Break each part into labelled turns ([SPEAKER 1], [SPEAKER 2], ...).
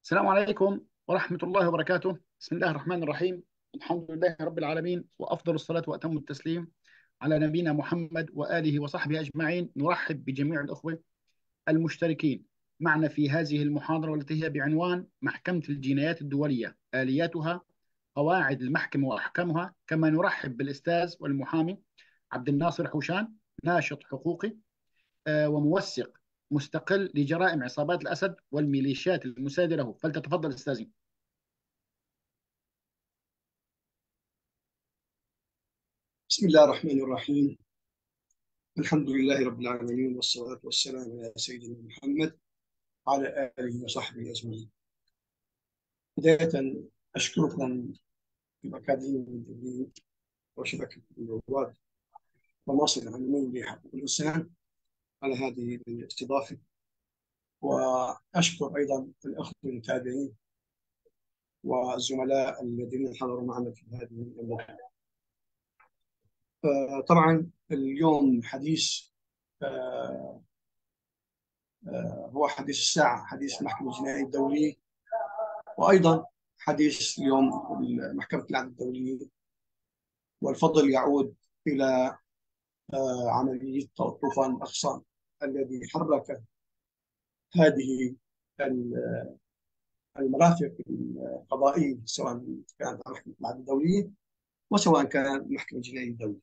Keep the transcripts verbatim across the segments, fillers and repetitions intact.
[SPEAKER 1] السلام عليكم ورحمة الله وبركاته. بسم الله الرحمن الرحيم. الحمد لله رب العالمين، وأفضل الصلاة وأتم التسليم على نبينا محمد وآله وصحبه أجمعين. نرحب بجميع الأخوة المشتركين معنا في هذه المحاضرة والتي هي بعنوان محكمة الجنايات الدولية، آلياتها، قواعد المحكمة وأحكامها. كما نرحب بالأستاذ والمحامي عبد الناصر حوشان، ناشط حقوقي آه، وموثق مستقل لجرائم عصابات الأسد والميليشيات المساعدة له. فلتتفضل أستاذي.
[SPEAKER 2] بسم الله الرحمن الرحيم. الحمد لله رب العالمين، والصلاة والسلام على سيدنا محمد وعلى آله وصحبه أجمعين. بداية أشكركم في الأكاديمية الدولية وشبكة الرواد وناصر العالمين لحقوق الإنسان على هذه الاستضافة، وأشكر أيضا الأخوة المتابعين والزملاء الذين حضروا معنا في هذه اللقاء. طبعا اليوم حديث آه، آه، هو حديث الساعة، حديث المحكمة الجنائية الدولية، وأيضا حديث اليوم محكمة العدل الدولية. والفضل يعود إلى آه، عملية طوفان الأقصى الذي حرك هذه المرافق القضائية، سواء كانت محكمة العدل الدولية وسواء كان المحكمة الجنائية الدولية.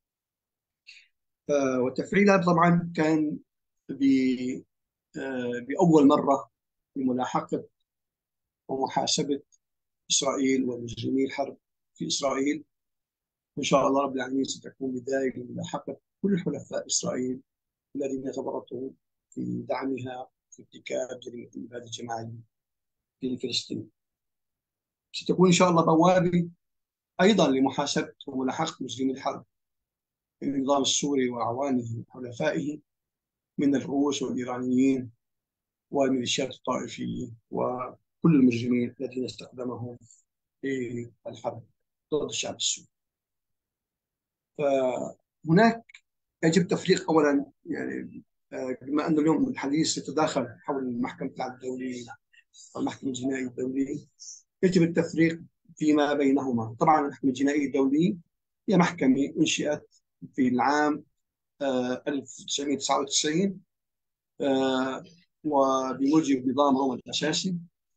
[SPEAKER 2] آه، وتفعيلها طبعا كان ب- آه، بأول مرة بملاحقة ومحاسبة إسرائيل ومجرمي الحرب في إسرائيل. إن شاء الله رب العالمين ستكون بداية لملاحقة كل حلفاء إسرائيل الذين تورطوا في دعمها في ارتكاب جريمة الإبادة الجماعية في فلسطين. ستكون إن شاء الله بوابة أيضا لمحاسبة وملاحقة مجرمي الحرب في النظام السوري وأعوانه وحلفائه من الروس والإيرانيين والميليشيات الطائفية وكل المجرمين الذين استخدمهم في الحرب ضد الشعب السوري. فهناك يجب تفريق اولا، يعني آه، بما ان اليوم الحديث يتداخل حول محكمه العدل الدولي والمحكمه الجنائيه الدوليه، يجب التفريق فيما بينهما. طبعا المحكمه الجنائيه الدوليه هي محكمه انشئت في العام آه، ألف وتسعمائة وتسعة وتسعين آه، وبموجب نظام روما الاساسي.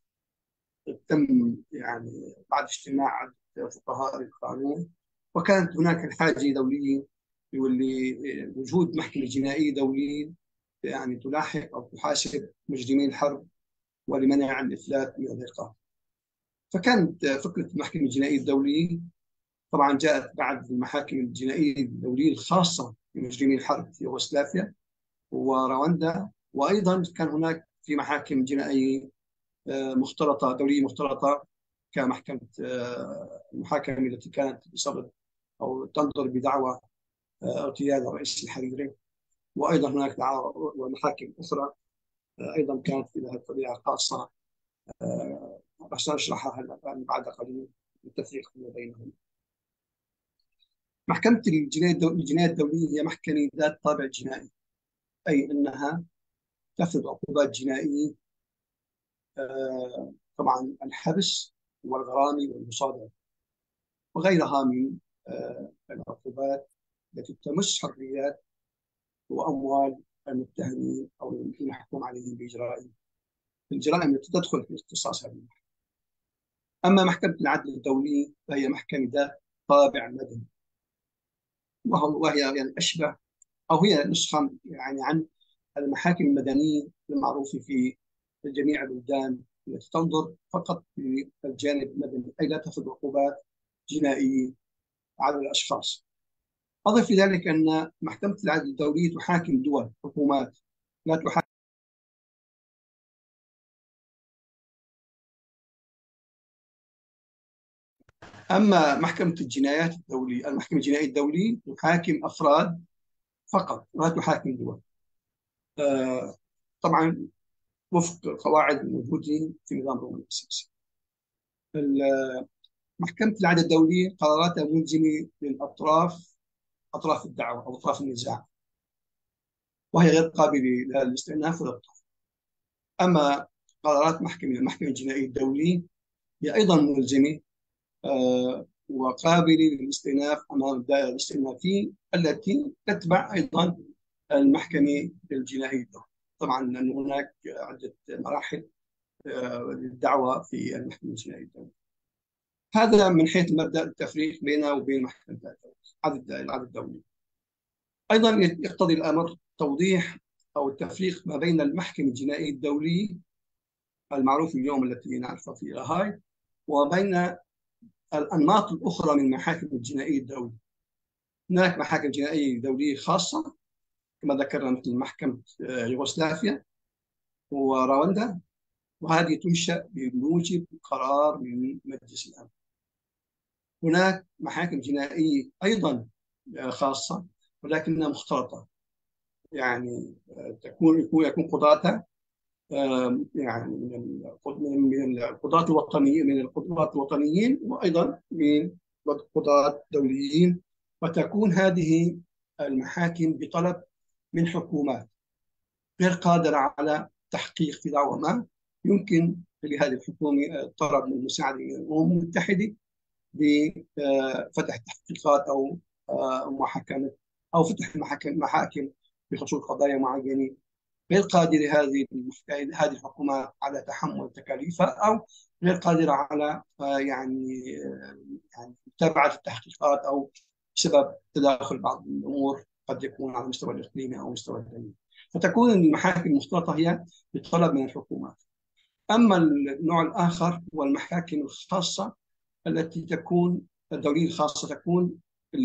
[SPEAKER 2] تم يعني بعد اجتماع عدد فقهاء القانون، وكانت هناك الحاجه دوليه واللي وجود محكمة جنائية دولية يعني تلاحق أو تحاسب مجرمي الحرب ولمنع الإفلات من العقاب. فكانت فكرة المحكمة الجنائية الدولية طبعا جاءت بعد المحاكم الجنائية الدولية الخاصة بمجرمي الحرب في يوغوسلافيا ورواندا، وأيضا كان هناك في محاكم جنائية آه، مختلطة دولية مختلطة كمحكمة آه، المحاكم التي كانت بصدد أو تنظر بدعوى آه، اغتيال الرئيس الحريري. وايضا هناك دعاوى ومحاكم اخرى ايضا كانت لها طبيعه خاصه، آه، راح ساشرحها هلا بعد قليل بالتفريق فيما بينهم. محكمه الجنايه الدوليه هي محكمه ذات طابع جنائي، اي انها تفرض عقوبات جنائيه، آه، طبعا الحبس والغرامه والمصادره وغيرها من آه، العقوبات التي تمس حريات واموال المتهمين او المحكوم عليهم باجرائهم الجرائم التي تدخل في اختصاص هذه المحكمة. أما محكمة العدل الدولي فهي محكمة ذات طابع مدني، وهو وهي يعني أشبه أو هي نسخة يعني عن المحاكم المدنية المعروفة في جميع البلدان التي تنظر فقط في الجانب المدني، أي لا تفرض عقوبات جنائية على الأشخاص. أضف لذلك أن محكمة العدل الدولي تحاكم دول حكومات، لا تحاكم. أما محكمة الجنايات الدولية، المحكمة الجنائية الدولية تحاكم أفراد فقط، لا تحاكم دول. آه، طبعا وفق القواعد الموجودة في نظام روما الأساسي. محكمة العدل الدولية قراراتها ملزمة للأطراف، أطراف الدعوة أو أطراف النزاع، وهي غير قابلة للاستئناف ولا الطرح. أما قرارات محكمة المحكمة الجنائية الدولية هي أيضا ملزمة آه، وقابلة للاستئناف أمام الدائرة الاستئنافية التي تتبع أيضا المحكمة الجنائية الدولية. طبعا لأن هناك عدة مراحل آه، للدعوة في المحكمة الجنائية الدولية. هذا من حيث مبدأ التفريق بينه وبين محكمة العدل الدولي. أيضا يقتضي الأمر توضيح أو التفريق ما بين المحكمة الجنائية الدولية المعروف اليوم التي نعرفها في هاي، وبين الأنماط الأخرى من المحاكم الجنائية الدولية. هناك محاكم جنائية دولية خاصة كما ذكرنا مثل محكمة يوغوسلافيا ورواندا، وهذه تنشأ بموجب قرار من مجلس الأمن. هناك محاكم جنائية أيضا خاصة ولكنها مختلطة، يعني تكون يكون يكون قضاتها يعني من من القضاة الوطنيين من القضاة الوطنيين وأيضا من قضاة دوليين، وتكون هذه المحاكم بطلب من حكومات غير قادرة على تحقيق في دعوة ما، يمكن لهذه الحكومة طلب من مساعدة الأمم المتحدة بفتح تحقيقات أو محاكمة أو فتح محاكم محاكم بخصوص قضايا معينة غير قادرة هذه هذه الحكومات على تحمل تكاليفها، أو غير قادرة على يعني يعني متابعة التحقيقات، أو بسبب تداخل بعض الأمور قد يكون على المستوى الإقليمي أو المستوى الدولي. فتكون المحاكم المختلطة هي بطلب من الحكومات. أما النوع الآخر هو المحاكم الخاصة التي تكون الدولية الخاصة، تكون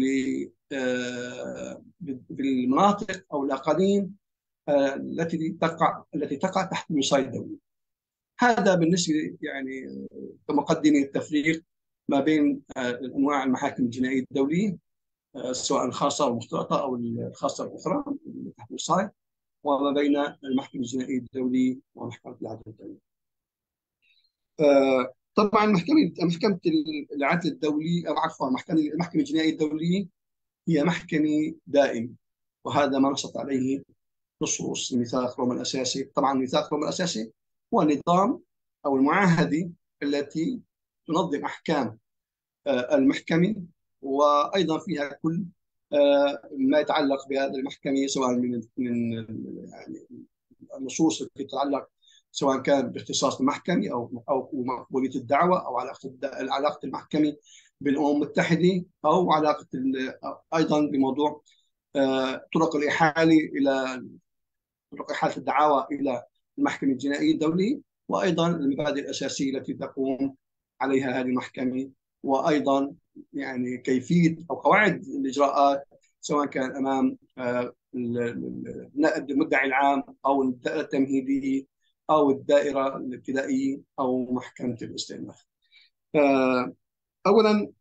[SPEAKER 2] بالمناطق أو الأقاليم التي تقع التي تقع تحت الوصاية الدولية. هذا بالنسبة يعني كمقدمة التفريق ما بين أنواع المحاكم الجنائية الدولية سواء الخاصة أو المختلطة أو الخاصة الأخرى تحت الوصاية، وما بين المحكمة الجنائية الدولية ومحكمة العدل الدولي. طبعا محكمة محكمة العدل الدولي أو عفوا محكمة المحكمة الجنائية الدولية هي محكمة دائمة، وهذا ما نصت عليه نصوص ميثاق روما الأساسي. طبعا ميثاق روما الأساسي هو النظام أو المعاهدة التي تنظم أحكام المحكمة، وأيضا فيها كل ما يتعلق بهذه المحكمة سواء من من يعني النصوص التي تتعلق سواء كان باختصاص المحكمة أو أو مقبولية الدعوة أو علاقة علاقة المحكمة بالأمم المتحدة، أو علاقة أيضا بموضوع طرق الإحالة إلى طرق إحالة الدعاوى إلى المحكمة الجنائية الدولية، وأيضا المبادئ الأساسية التي تقوم عليها هذه المحكمة، وأيضا يعني كيفية أو قواعد الإجراءات سواء كان أمام المدعي العام أو الدائرة التمهيدية أو الدائرة الابتدائية أو محكمة الاستئناف. أولا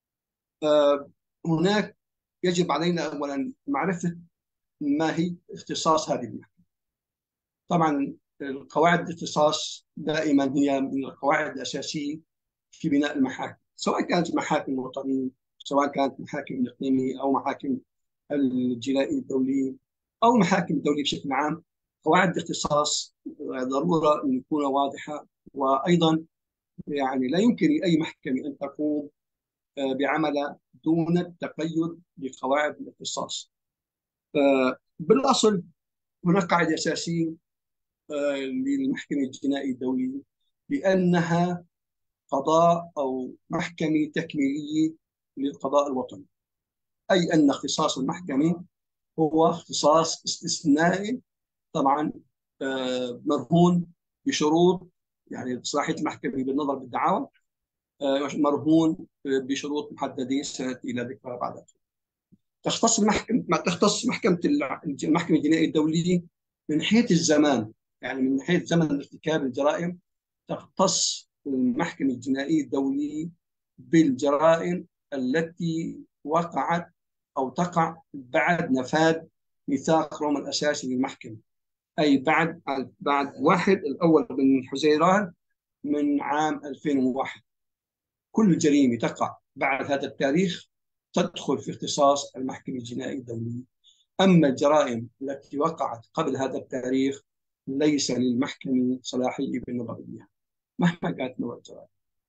[SPEAKER 2] هناك يجب علينا أولا معرفة ما هي اختصاص هذه المحكمة. طبعا قواعد الاختصاص دائما هي من القواعد الأساسية في بناء المحاكم، سواء كانت المحاكم الوطنية سواء كانت محاكم الإقليمية أو محاكم الجنائية الدولية أو المحاكم الدولية بشكل عام. قواعد الاختصاص ضرورة أن تكون واضحة، وأيضا يعني لا يمكن لأي محكمة أن تقوم بعملها دون التقيد بقواعد الاختصاص. بالأصل هناك قاعدة أساسية للمحكمة الجنائية الدولية بأنها قضاء أو محكمة تكميلية للقضاء الوطني، أي أن اختصاص المحكمة هو اختصاص استثنائي طبعا مرهون بشروط، يعني صلاحية المحكمة بالنظر بالدعاوى مرهون بشروط محددة سنأتي إلى ذكرها بعد ذلك. تختص المحكمة تختص محكمة المحكمة الجنائية الدولية من حيث الزمان، يعني من حيث زمن ارتكاب الجرائم تختص المحكمة الجنائية الدولية بالجرائم التي وقعت أو تقع بعد نفاذ ميثاق روما الأساسي للمحكمة، أي بعد بعد واحد الأول من حزيران من عام ألفين وواحد. كل جريمة تقع بعد هذا التاريخ تدخل في اختصاص المحكمة الجنائية الدولية. أما الجرائم التي وقعت قبل هذا التاريخ ليس للمحكمة صلاحية بالنظر بها مهما كانت نوع الجرائم.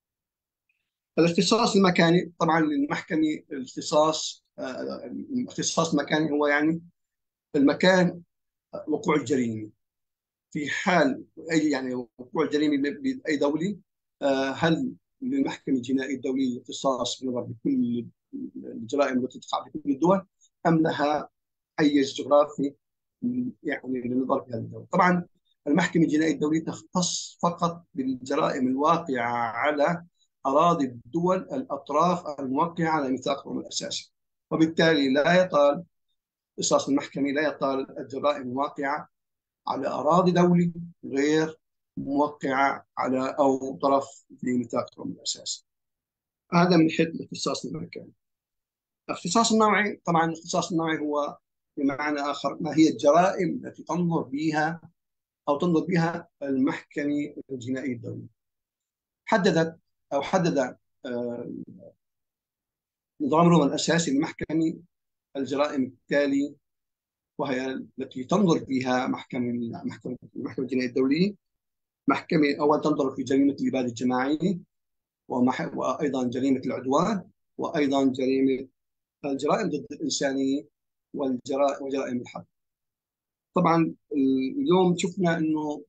[SPEAKER 2] الاختصاص المكاني طبعا للمحكمة الاختصاص آه، الاختصاص المكاني هو يعني المكان وقوع الجريمة. في حال أي يعني وقوع الجريمة بأي دولة، آه، هل للمحكمة الجنائية الدولية الاختصاص بالنظر بكل الجرائم التي تقع في كل الدول، أم لها حيز جغرافي يعني للنظر في هذه الدول؟ طبعا المحكمة الجنائية الدولية تختص فقط بالجرائم الواقعة على أراضي الدول الأطراف الموقعة على ميثاقهم الأساسي، وبالتالي لا يطال قصاص المحكمة لا يطال الجرائم الواقعة على أراضي دولة غير موقعة على أو طرف في ميثاقهم الأساسي. هذا من حيث الاختصاص المكاني. الاختصاص النوعي، طبعا الاختصاص النوعي هو بمعنى آخر ما هي الجرائم التي تنظر بها أو تنظر بها المحكمة الجنائية الدولية. حددت أو حدد آه، نظام روما الأساسي للمحكمة الجرائم التالي، وهي التي تنظر فيها محكمة محكمة المحكمة الجنائية الدولية. محكمة أول تنظر في جريمة الإبادة الجماعية، وأيضا جريمة العدوان، وأيضا جريمة الجرائم ضد الإنسانية والجرائم وجرائم الحرب. طبعا اليوم شفنا أنه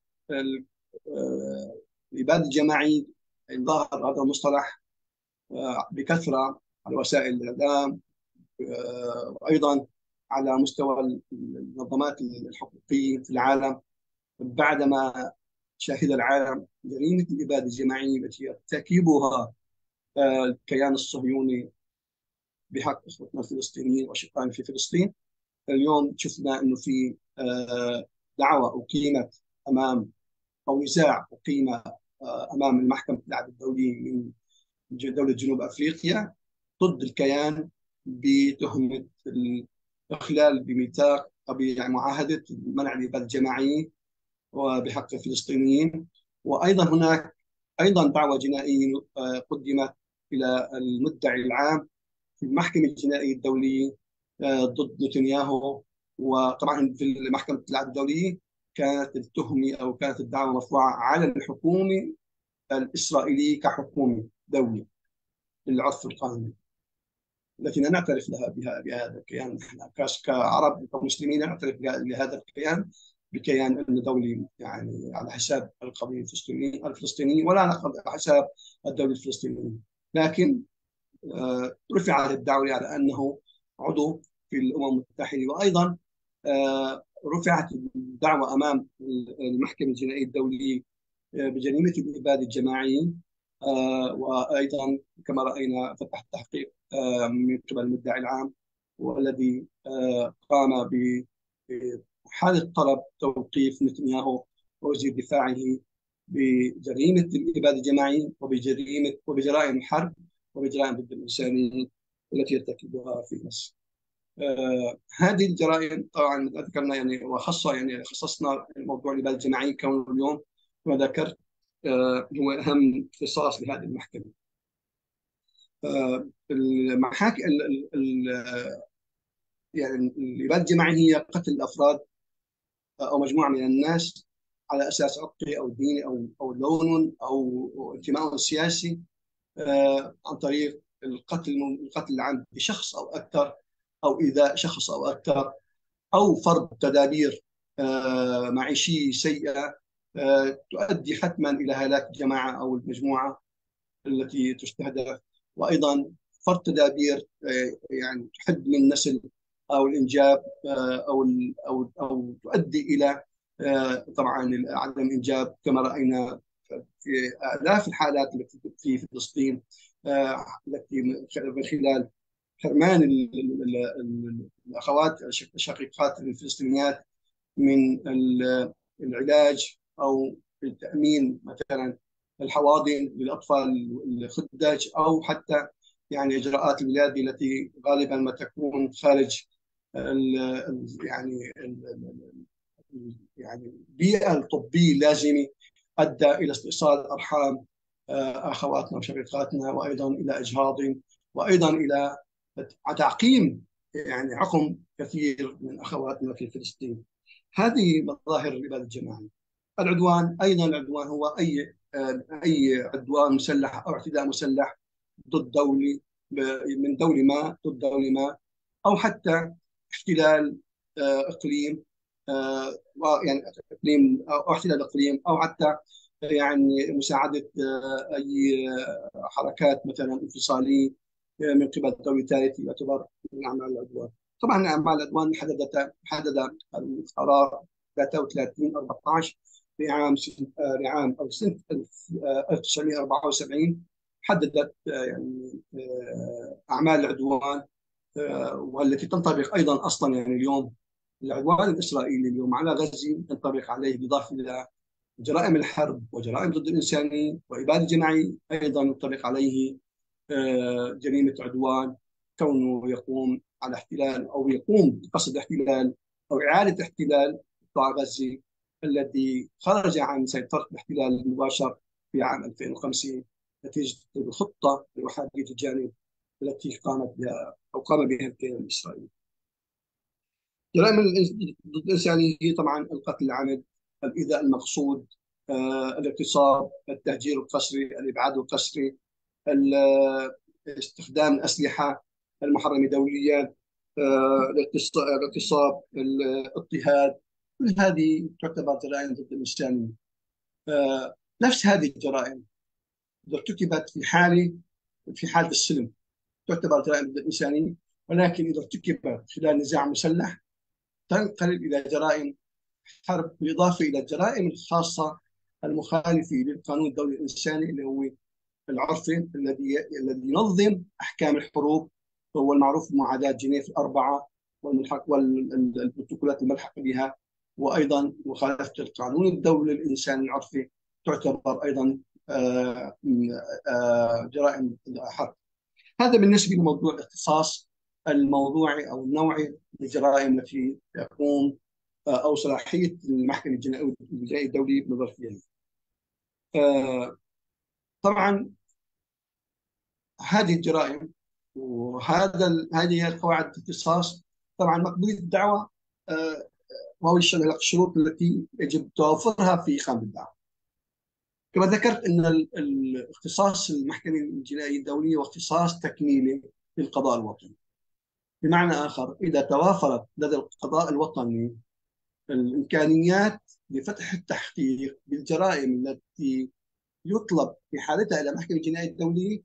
[SPEAKER 2] آه، الإبادة الجماعية ظهر هذا المصطلح آه، بكثرة على وسائل الإعلام، آه، وأيضا على مستوى المنظمات الحقوقية في العالم، بعدما شهد العالم جريمة الإبادة الجماعية التي يرتكبها آه، الكيان الصهيوني بحق إخوتنا الفلسطينيين وأشقائنا في فلسطين. اليوم شفنا أنه في آه، دعوة أقيمت أمام أو نزاع أقيم آه، أمام المحكمة العدل الدولي من دولة جنوب أفريقيا ضد الكيان بتهمة الإخلال بميثاق أو يعني معاهدة منع الإبادة الجماعية وبحق الفلسطينيين. وأيضا هناك أيضا دعوة جنائية آه، قدمت إلى المدعي العام في المحكمة الجنائية الدولية آه، ضد نتنياهو. وطبعا في محكمة العدل الدولية كانت التهمة أو كانت الدعوة مرفوعة على الحكومة الإسرائيلية كحكومة دولة للعرف القانوني، التي لا نعترف لها بها بهذا الكيان. نحن كعرب وكمسلمين نعترف لهذا الكيان بكيان دولي يعني على حساب القضية الفلسطينية الفلسطينية ولا على حساب الدولة الفلسطينية. لكن آه، رفعت الدعوة على أنه عضو في الأمم المتحدة، وأيضا آه، رفعت الدعوة أمام المحكمة الجنائية الدولية آه، بجريمة الإبادة الجماعية. آه، وأيضا كما رأينا فتح التحقيق آه، من قبل المدعي العام، والذي آه، قام بحالة طلب توقيف نتنياهو ووزير دفاعه بجريمة الإبادة الجماعية وبجريمة وبجرائم الحرب وبجرائم ضد الإنسانية التي يرتكبها في مصر. آه هذه الجرائم طبعا ذكرنا يعني وخاصة يعني خصصنا موضوع الإبادة الجماعية كونه اليوم كما ذكرت آه هو أهم اختصاص لهذه المحكمة. آه المحاكم ال ال يعني الإبادة الجماعية هي قتل الأفراد أو مجموعة من الناس على أساس عرقي أو ديني أو أو لون أو انتماء سياسي، آه عن طريق القتل القتل العام بشخص أو أكثر، أو إيذاء شخص أو أكثر، أو فرض تدابير آه معيشية سيئة آه تؤدي حتما إلى هلاك الجماعة أو المجموعة التي تستهدف. وأيضا فرض تدابير آه يعني تحد من النسل أو الإنجاب آه أو أو أو تؤدي إلى آه طبعا عدم الإنجاب كما رأينا في آلاف الحالات التي في فلسطين، آه التي من خلال حرمان الاخوات الشقيقات الفلسطينيات من العلاج او تامين مثلا الحواضن للاطفال الخدج، او حتى يعني اجراءات الولاده التي غالبا ما تكون خارج ال يعني ال يعني البيئه الطبيه اللازمه، ادى الى استئصال ارحام اخواتنا وشقيقاتنا، وايضا الى اجهاض، وايضا الى تعقيم يعني عقم كثير من اخواتنا في فلسطين. هذه مظاهر الإبادة الجماعية. العدوان أيضا، العدوان هو أي آه، أي عدوان مسلح أو اعتداء مسلح ضد دولي، من دولة ما ضد دولة ما، أو حتى احتلال آه، إقليم، آه، يعني إقليم أو احتلال إقليم، أو حتى يعني مساعدة آه، أي آه، حركات مثلا انفصالية آه، من قبل دولة ثالثة، يعتبر من أعمال العدوان. طبعا أعمال العدوان حددت حدد القرار ثلاثة وثلاثين أربعة عشر لعام آه، لعام أو سنة ألف وتسعمئة وأربعة وسبعين، حددت آه، يعني آه، أعمال العدوان، آه، والتي تنطبق أيضا أصلا يعني اليوم. العدوان الإسرائيلي اليوم على غزة ينطبق عليه، بالإضافة إلى جرائم الحرب وجرائم ضد الإنسانية وإبادة جماعية، أيضا ينطبق عليه آه، جريمة عدوان، كونه يقوم على احتلال أو يقوم بقصد احتلال أو إعادة احتلال قطاع غزة الذي خرج عن سيطرة الاحتلال المباشر في عام ألفين وخمسة نتيجة الخطة الوحدية الجانب التي قامت بها أو قام بها الكيان الإسرائيلي. جرائم ضد الإنسانية هي طبعا القتل العمد، الإيذاء المقصود، آه، الاغتصاب، التهجير القسري، الإبعاد القسري، استخدام الأسلحة المحرمة دوليا، آه، الاغتصاب، الاضطهاد، كل هذه تعتبر جرائم ضد الإنسانية. آه، نفس هذه الجرائم إذا ارتكبت في حالة في حالة السلم تعتبر جرائم ضد الإنسانية، ولكن إذا ارتكبت خلال نزاع مسلح تنقلب إلى جرائم حرب، بالإضافة إلى الجرائم الخاصة المخالفة للقانون الدولي الإنساني اللي هو العرفي الذي الذي ينظم احكام الحروب، هو المعروف بمعاداه جنيف الاربعه والملحق والبروتوكولات الملحقه بها، وايضا مخالفه القانون الدولي الانساني العرفي تعتبر ايضا آه، آه، جرائم حرب. هذا بالنسبه لموضوع الاختصاص الموضوعي او النوعي للجرائم التي يقوم آه، او صلاحيه المحكمه الجنائيه الدوليه بالنظر فيها. آه، طبعا هذه الجرائم وهذا ال- هذه هي قواعد الاختصاص. طبعا مقبوليه الدعوه آه، وهو الشروط التي يجب توفرها في اقامه الدعوه. كما ذكرت ان ال- الاختصاص المحكمه الجنائيه الدوليه هو اختصاص تكميلي للقضاء الوطني. بمعنى اخر، اذا توافرت لدى القضاء الوطني الامكانيات لفتح التحقيق بالجرائم التي يطلب في حالتها الى المحكمه الجنائيه الدوليه،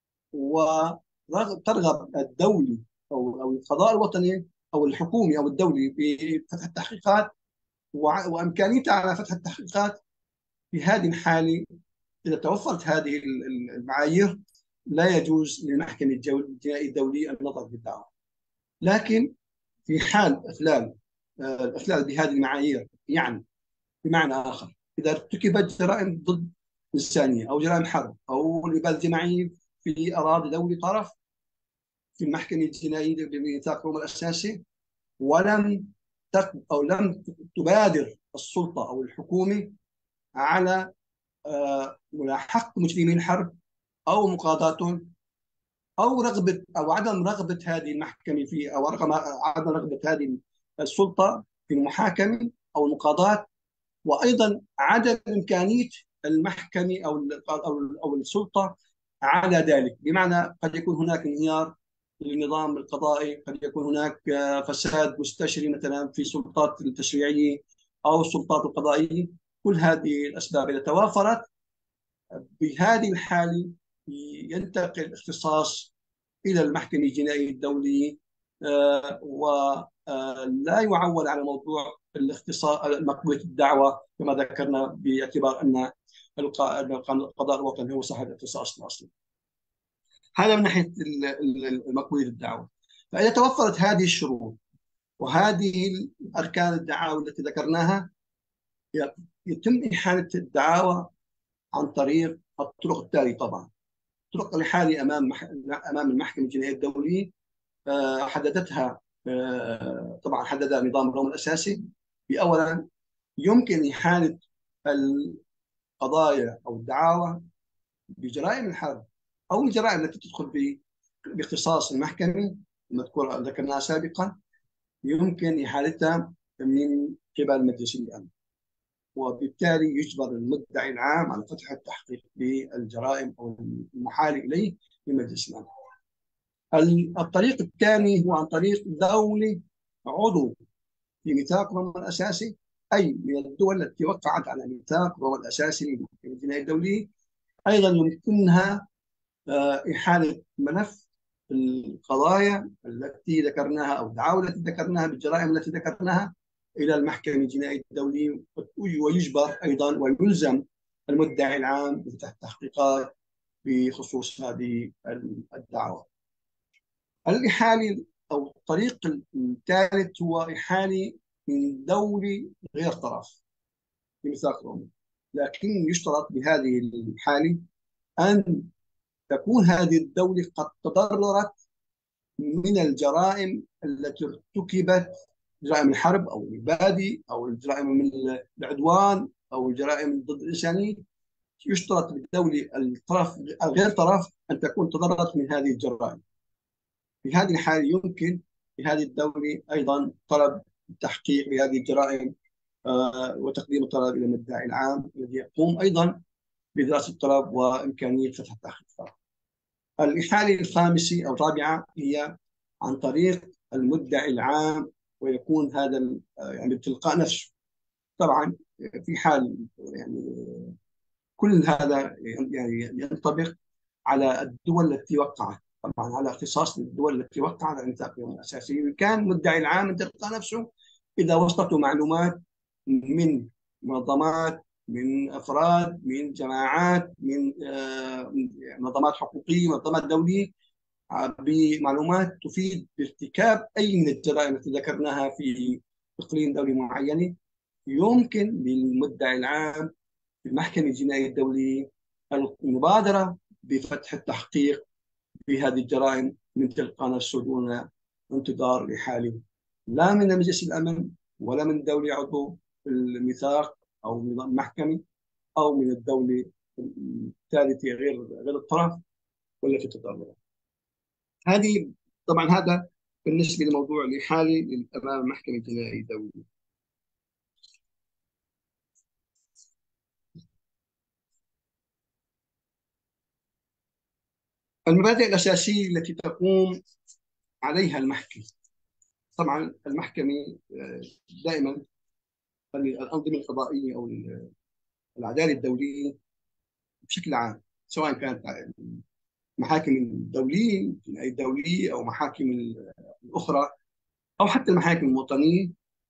[SPEAKER 2] وترغب الدولي او او القضاء الوطني او الحكومي او الدولي بفتح التحقيقات وامكانيتها على فتح التحقيقات، في هذه الحاله اذا توفرت هذه المعايير لا يجوز للمحكمه الجنائيه الدوليه النظر بالدعوه. لكن في حال اخلال آه، الاخلال بهذه المعايير، يعني بمعنى اخر، اذا ارتكبت جرائم ضد الانسانيه او جرائم حرب او الاباده الجماعيه في اراضي دوله طرف في المحكمة الجنائية بميثاق روما الأساسي، ولم أو لم تبادر السلطة أو الحكومة على آه، ملاحقة مجرمي الحرب أو مقاضاتهم، أو رغبة أو عدم رغبة هذه المحكمة في أو عدم رغبة هذه السلطة في المحاكمة أو المقاضاة، وأيضا عدم إمكانية المحكمة أو أو أو السلطة على ذلك. بمعنى قد يكون هناك انهيار للنظام القضائي، قد يكون هناك آه، فساد مستشري مثلا في السلطات التشريعية أو السلطات القضائية. كل هذه الأسباب إذا توافرت بهذه الحالة ينتقل الاختصاص إلى المحكمة الجنائية الدولية، آه، ولا يعول على موضوع الاختصاص مقبولة الدعوة كما ذكرنا، باعتبار أن القضاء الوطني هو صاحب الاختصاص الأصلي. هذا من ناحية مقبولية الدعوة. فإذا توفرت هذه الشروط وهذه أركان الدعاوى التي ذكرناها، يتم إحالة الدعاوى عن طريق الطرق التالية. طبعا طرق الإحالة أمام أمام المحكمة الجنائية الدولية آه، حددتها آه، طبعا حددها نظام روما الأساسي. بأولا يمكن إحالة القضايا أو الدعاوى بجرائم الحرب أو الجرائم التي تدخل باختصاص المحكمة المذكورة ذكرناها سابقا، يمكن إحالتها من قبل مجلس الأمن، وبالتالي يجبر المدعي العام على فتح التحقيق بالجرائم أو المحال إليه في مجلس الأمن. الطريق الثاني هو عن طريق دولة عضو في ميثاق روما الأساسي، أي من الدول التي وقعت على ميثاق روما الأساسي للمحكمة الجنائية الدولية. أيضا يمكنها آه، إحالة ملف القضايا التي ذكرناها أو الدعاوى التي ذكرناها بالجرائم التي ذكرناها إلى المحكمة الجنائية الدولية، ويجبر أيضا ويلزم المدعي العام بفتح التحقيقات بخصوص هذه الدعوى. الإحالة أو الطريق الثالث هو إحالة من دولة غير طرف في ميثاق روما، لكن يشترط بهذه الحالة أن تكون هذه الدولة قد تضررت من الجرائم التي ارتكبت، جرائم الحرب أو الإبادة أو الجرائم من العدوان أو الجرائم ضد الإنسانية. يشترط بالدولة الطرف الغير طرف أن تكون تضررت من هذه الجرائم. في هذه الحالة يمكن لهذه الدولة أيضا طلب التحقيق بهذه الجرائم آه، وتقديم الطلب إلى المدعي العام الذي يقوم أيضا بدراسة الطلب وإمكانية فتح التحقيق. الإحالة الخامسة أو الرابعة هي عن طريق المدعي العام، ويكون هذا يعني بتلقاء نفسه. طبعا في حال يعني كل هذا يعني ينطبق على الدول التي وقعت، طبعا على اختصاص الدول التي وقعت على الميثاق الاساسي. كان مدعي العام من تلقاء نفسه اذا وصلته معلومات من منظمات، من افراد، من جماعات، من منظمات حقوقيه، منظمات دوليه، بمعلومات تفيد بارتكاب اي من الجرائم التي ذكرناها في اقليم دولي معينه، يمكن للمدعي العام في المحكمة الجنائية الدولية المبادرة بفتح التحقيق بهذه الجرائم من تلقاء نفسه دون انتظار لحاله لا من مجلس الأمن ولا من دولة عضو في الميثاق أو نظام المحكمة أو من الدولة الثالثة غير غير الطرف والتي تضرر. هذه طبعا هذا بالنسبة لموضوع الإحالة أمام المحكمة الجنائية الدولية. المبادئ الأساسية التي تقوم عليها المحكمة. طبعا المحكمة دائما الأنظمة القضائية أو العدالة الدولية بشكل عام، سواء كانت المحاكم الدولية الدولية أو محاكم الأخرى أو حتى المحاكم الوطنية،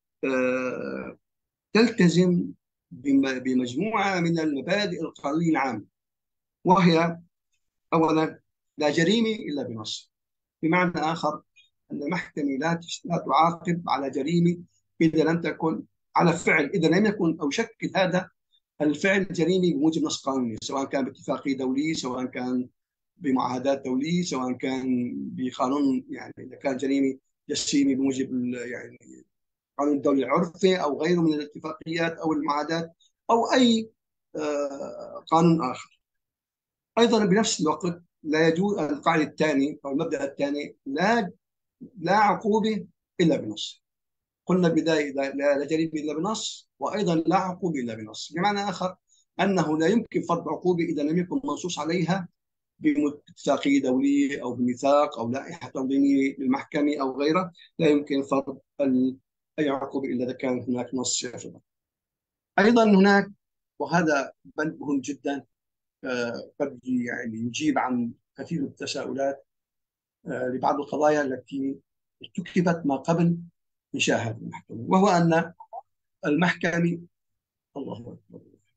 [SPEAKER 2] تلتزم بمجموعة من المبادئ القانونية العامة، وهي أولا لا جريمة إلا بنص. بمعنى آخر أن المحكمة لا لا تعاقب على جريمة إذا لم تكن على فعل إذا لم يكن أو شكل هذا الفعل جريمي بموجب نص قانوني، سواء كان باتفاقية دولية، سواء كان بمعاهدات دولية، سواء كان بقانون، يعني إذا كان جريمة جسيمة بموجب يعني قانون الدولي العرفي أو غيره من الاتفاقيات أو المعاهدات أو أي قانون آخر. أيضا بنفس الوقت لا يجوز القاعدة الثانية أو المبدأ الثاني لا لا عقوبة إلا بنص. قلنا بداية لا جريمة إلا بنص، وأيضا لا عقوبة إلا بنص. بمعنى آخر أنه لا يمكن فرض عقوبة إذا لم يكن منصوص عليها باتفاقية دولية أو بميثاق أو لائحة تنظيمية للمحكمة أو غيرها. لا يمكن فرض أي عقوبة إلا إذا كان هناك نص يفرض. أيضا هناك، وهذا بند مهم جدا قد يعني يجيب عن كثير من التساؤلات لبعض القضايا التي ارتكبت ما قبل إنشاء هذه المحكمة، وهو أن المحكمة الله أكبر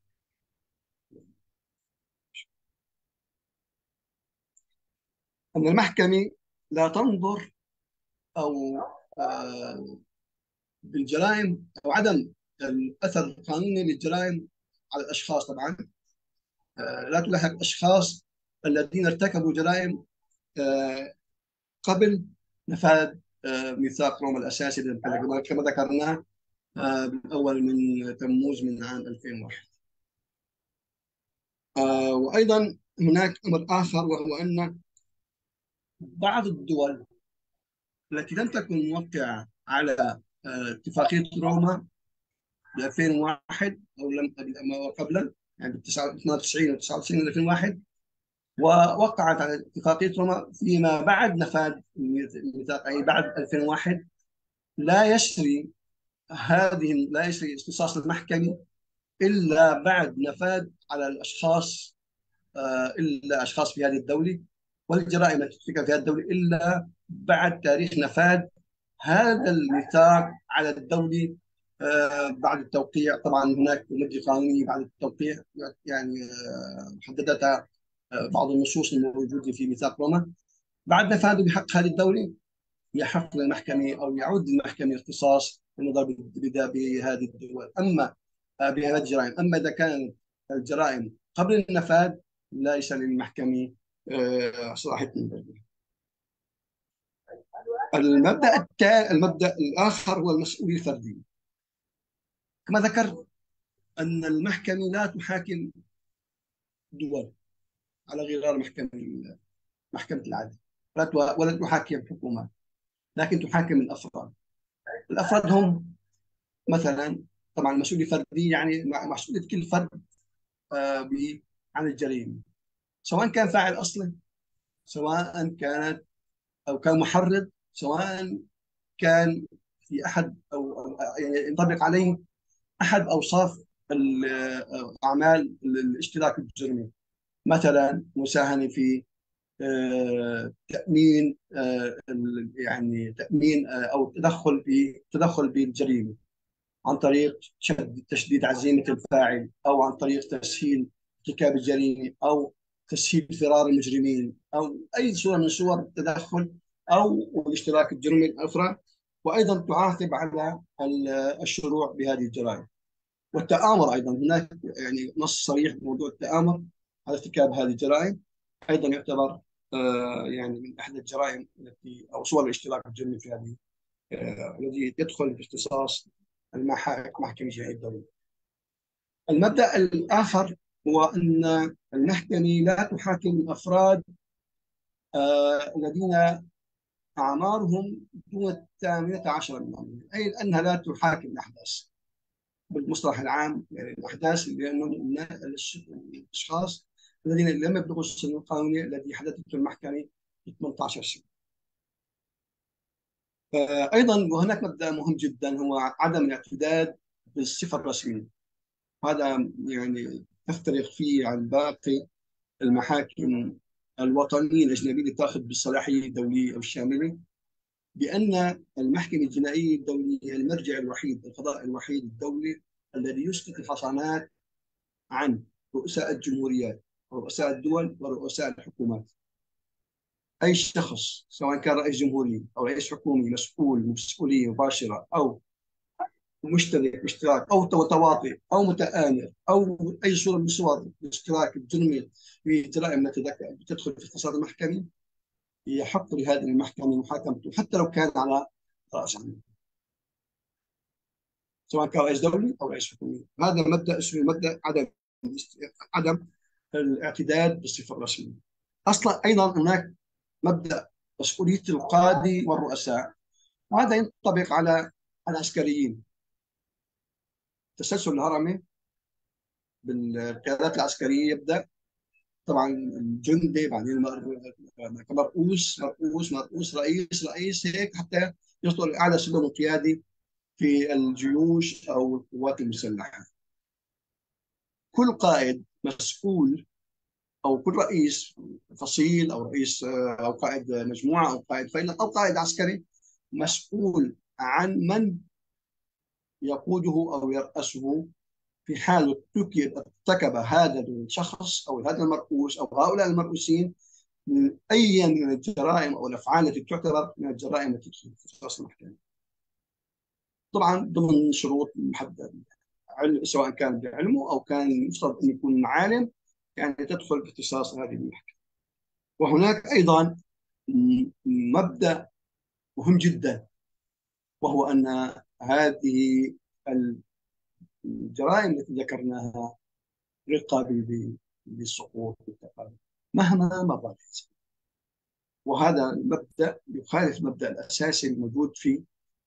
[SPEAKER 2] أن المحكمة لا تنظر أو بالجرائم أو عدم الأثر القانوني للجرائم على الأشخاص. طبعا لا تلاحق الأشخاص الذين ارتكبوا جرائم قبل نفاذ ميثاق روما الأساسي كما ذكرنا بالأول من تموز من عام ألفين وواحد. وأيضا هناك أمر آخر، وهو أن بعض الدول التي لم تكن موقعة على آه، اتفاقية روما ب ألفين وواحد أو لم أو قبلا، يعني ب اثنين وتسعين و تسعة وتسعين و ألفين وواحد، ووقعت على اتفاقية روما فيما بعد نفاذ الميثاق، أي بعد ألفين وواحد. لا يسري هذه لا يسري اختصاص المحكمة إلا بعد نفاذ على الأشخاص، آه، إلا أشخاص في هذه الدولة، والجرائم التي ترتكب في هذه الدولة إلا بعد تاريخ نفاذ هذا الميثاق على الدولة، آه، بعد التوقيع. طبعا هناك لجنة قانونية بعد التوقيع، يعني آه، حددتها آه، بعض النصوص الموجودة في ميثاق روما. بعد نفاذه بحق هذه الدولة يحق للمحكمة أو يعود للمحكمة الاختصاص بالنظر بهذه الدول، أما آه، بهذه الجرائم. أما إذا كانت الجرائم قبل النفاذ ليس للمحكمة آه، صلاحية النفاذ. المبدأ التالي، المبدأ الآخر هو المسؤولية الفردية. كما ذكرت أن المحكمة لا تحاكم دول على غرار محكمة محكمة العدل، ولا تحاكم حكومات، لكن تحاكم الأفراد. الأفراد هم مثلا، طبعا المسؤولية الفردية يعني مسؤولية كل فرد آه، عن الجريمة، سواء كان فاعل أصلا، سواء كانت أو كان محرض، سواء كان في أحد أو أو يعني ينطبق عليه أحد أوصاف أعمال الاشتراك الجرمي، مثلا مساهمة في آه، تأمين آه، يعني تأمين آه، أو تدخل في تدخل بالجريمة عن طريق شد تشديد عزيمة الفاعل، أو عن طريق تسهيل ارتكاب الجريمة، أو تسهيل فرار المجرمين، أو أي صورة من صور التدخل أو الاشتراك الجرمي الأخرى. وأيضا تعاقب على الشروع بهذه الجرائم والتآمر. أيضا هناك يعني نص صريح بموضوع التآمر على ارتكاب هذه الجرائم، أيضا يعتبر آه، يعني من أحد الجرائم التي أو صور الاشتراك الجرمي في هذه آه، الذي يدخل في اختصاص المحكمة الجنائية الدولية. المبدأ الآخر هو أن المحكمة لا تحاكم الأفراد آه، الذين أعمارهم دون الثامنة عشر من عمرهم، أي أنها لا تحاكم الأحداث بالمصطلح العام، يعني الأحداث لأنهم الأشخاص الذين لم يبلغوا السن القانوني الذي حددته المحكمة في ثمانية عشر سنة. أيضا وهناك مبدأ مهم جدا هو عدم الاعتداد بالصفة الرسمية. هذا يعني تفترق فيه عن باقي المحاكم الوطنية الأجنبية اللي تأخذ بالصلاحية الدولية أو الشاملة، بأن المحكمة الجنائية الدولية هي المرجع الوحيد، القضاء الوحيد الدولي الذي يسقط الحصانات عن رؤساء الجمهوريات ورؤساء الدول ورؤساء الحكومات. أي شخص سواء كان رئيس جمهوري أو رئيس حكومي مسؤول مسؤولية مباشرة أو مشترك اشتراك او تواطئ او متآمر او اي صوره من صور الاشتراك الجرمي في جرائم التي تدخل في اختصاص المحكمه، يحق لهذه المحكمه محاكمته حتى لو كان على راس عمل، سواء كان رئيس دولي او رئيس حكومي. هذا مبدا اسمه مبدا عدم عدم الاعتداد بالصفه الرسميه. اصلا ايضا هناك مبدا مسؤوليه القاضي والرؤساء، وهذا ينطبق على العسكريين. تسلسل الهرمي بالقيادات العسكريه يبدا طبعا الجندي، بعدين مرؤوس مرؤوس مرؤوس رئيس رئيس هيك حتى يصل لاعلى سلم القيادي في الجيوش او القوات المسلحه. كل قائد مسؤول، او كل رئيس فصيل او رئيس او قائد مجموعه او قائد فيلق او قائد عسكري مسؤول عن من يقوده او يرأسه في حال ارتكب هذا الشخص او هذا المرؤوس او هؤلاء المرؤوسين من اي من الجرائم او الافعال التي تعتبر من الجرائم التي تدخل في اختصاص المحكمه. طبعا ضمن شروط محدده، سواء كان بعلمه او كان يفترض ان يكون عالم، يعني تدخل في اختصاص هذه المحكمه. وهناك ايضا مبدا مهم جدا، وهو ان هذه الجرائم التي ذكرناها غير قابله للسقوط والتقادم مهما مرت. وهذا المبدا يخالف المبدا الاساسي الموجود في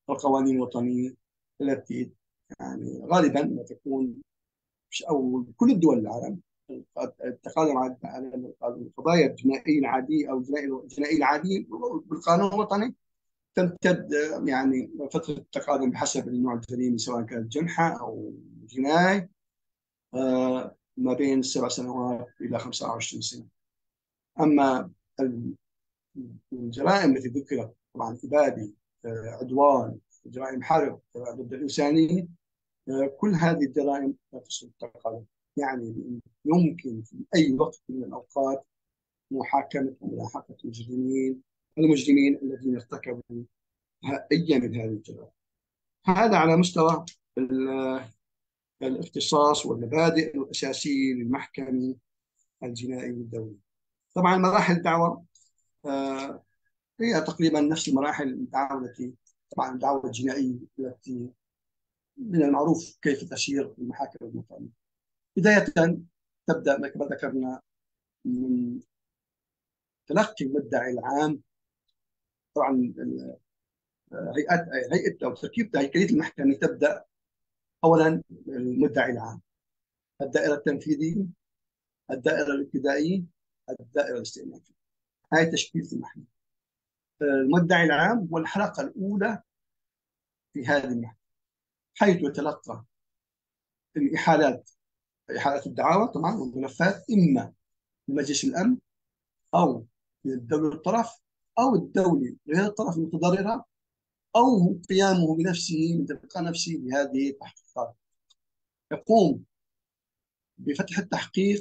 [SPEAKER 2] القوانين الوطنية التي يعني غالبا ما تكون، أو كل الدول العالم، التقادم على القضايا الجنائية العادية أو الجنائية العادية بالقانون الوطني تمتد يعني فترة التقادم بحسب النوع الجريمة، سواء كانت جنحة أو جناية، آه، ما بين سبع سنوات إلى خمسة وعشرين سنة. أما الجرائم التي ذكرت طبعا إبادة، آه، عدوان، جرائم حرب ضد الإنسانية، آه، كل هذه الجرائم لا تصل التقادم. يعني يمكن في أي وقت من الأوقات محاكمة وملاحقة المجرمين المجرمين الذين ارتكبوا أي من هذه الجرائم. هذا على مستوى الاختصاص والمبادئ الأساسية للمحكمة الجنائية الدولية. طبعا مراحل الدعوة آه، هي تقريبا نفس المراحل الدعوة التي طبعا الدعوة الجنائية التي من المعروف كيف تسير المحاكم المقامة. بداية تبدأ كما ذكرنا من تلقي المدعي العام. طبعا هيئات هيئة أو تركيب هيكلية المحكمة تبدأ أولا المدعي العام، الدائرة التنفيذية، الدائرة الابتدائية، الدائرة الاستئنافية. هاي تشكيل المحكمة. المدعي العام هو الحلقة الأولى في هذه المحكمة، حيث يتلقى الإحالات، إحالات الدعاوى طبعا والملفات، إما من مجلس الأمن أو من الدولة الطرف أو الدولة غير الطرف المتضررة، أو قيامه بنفسه من تلقاء نفسه بهذه التحقيقات. يقوم بفتح التحقيق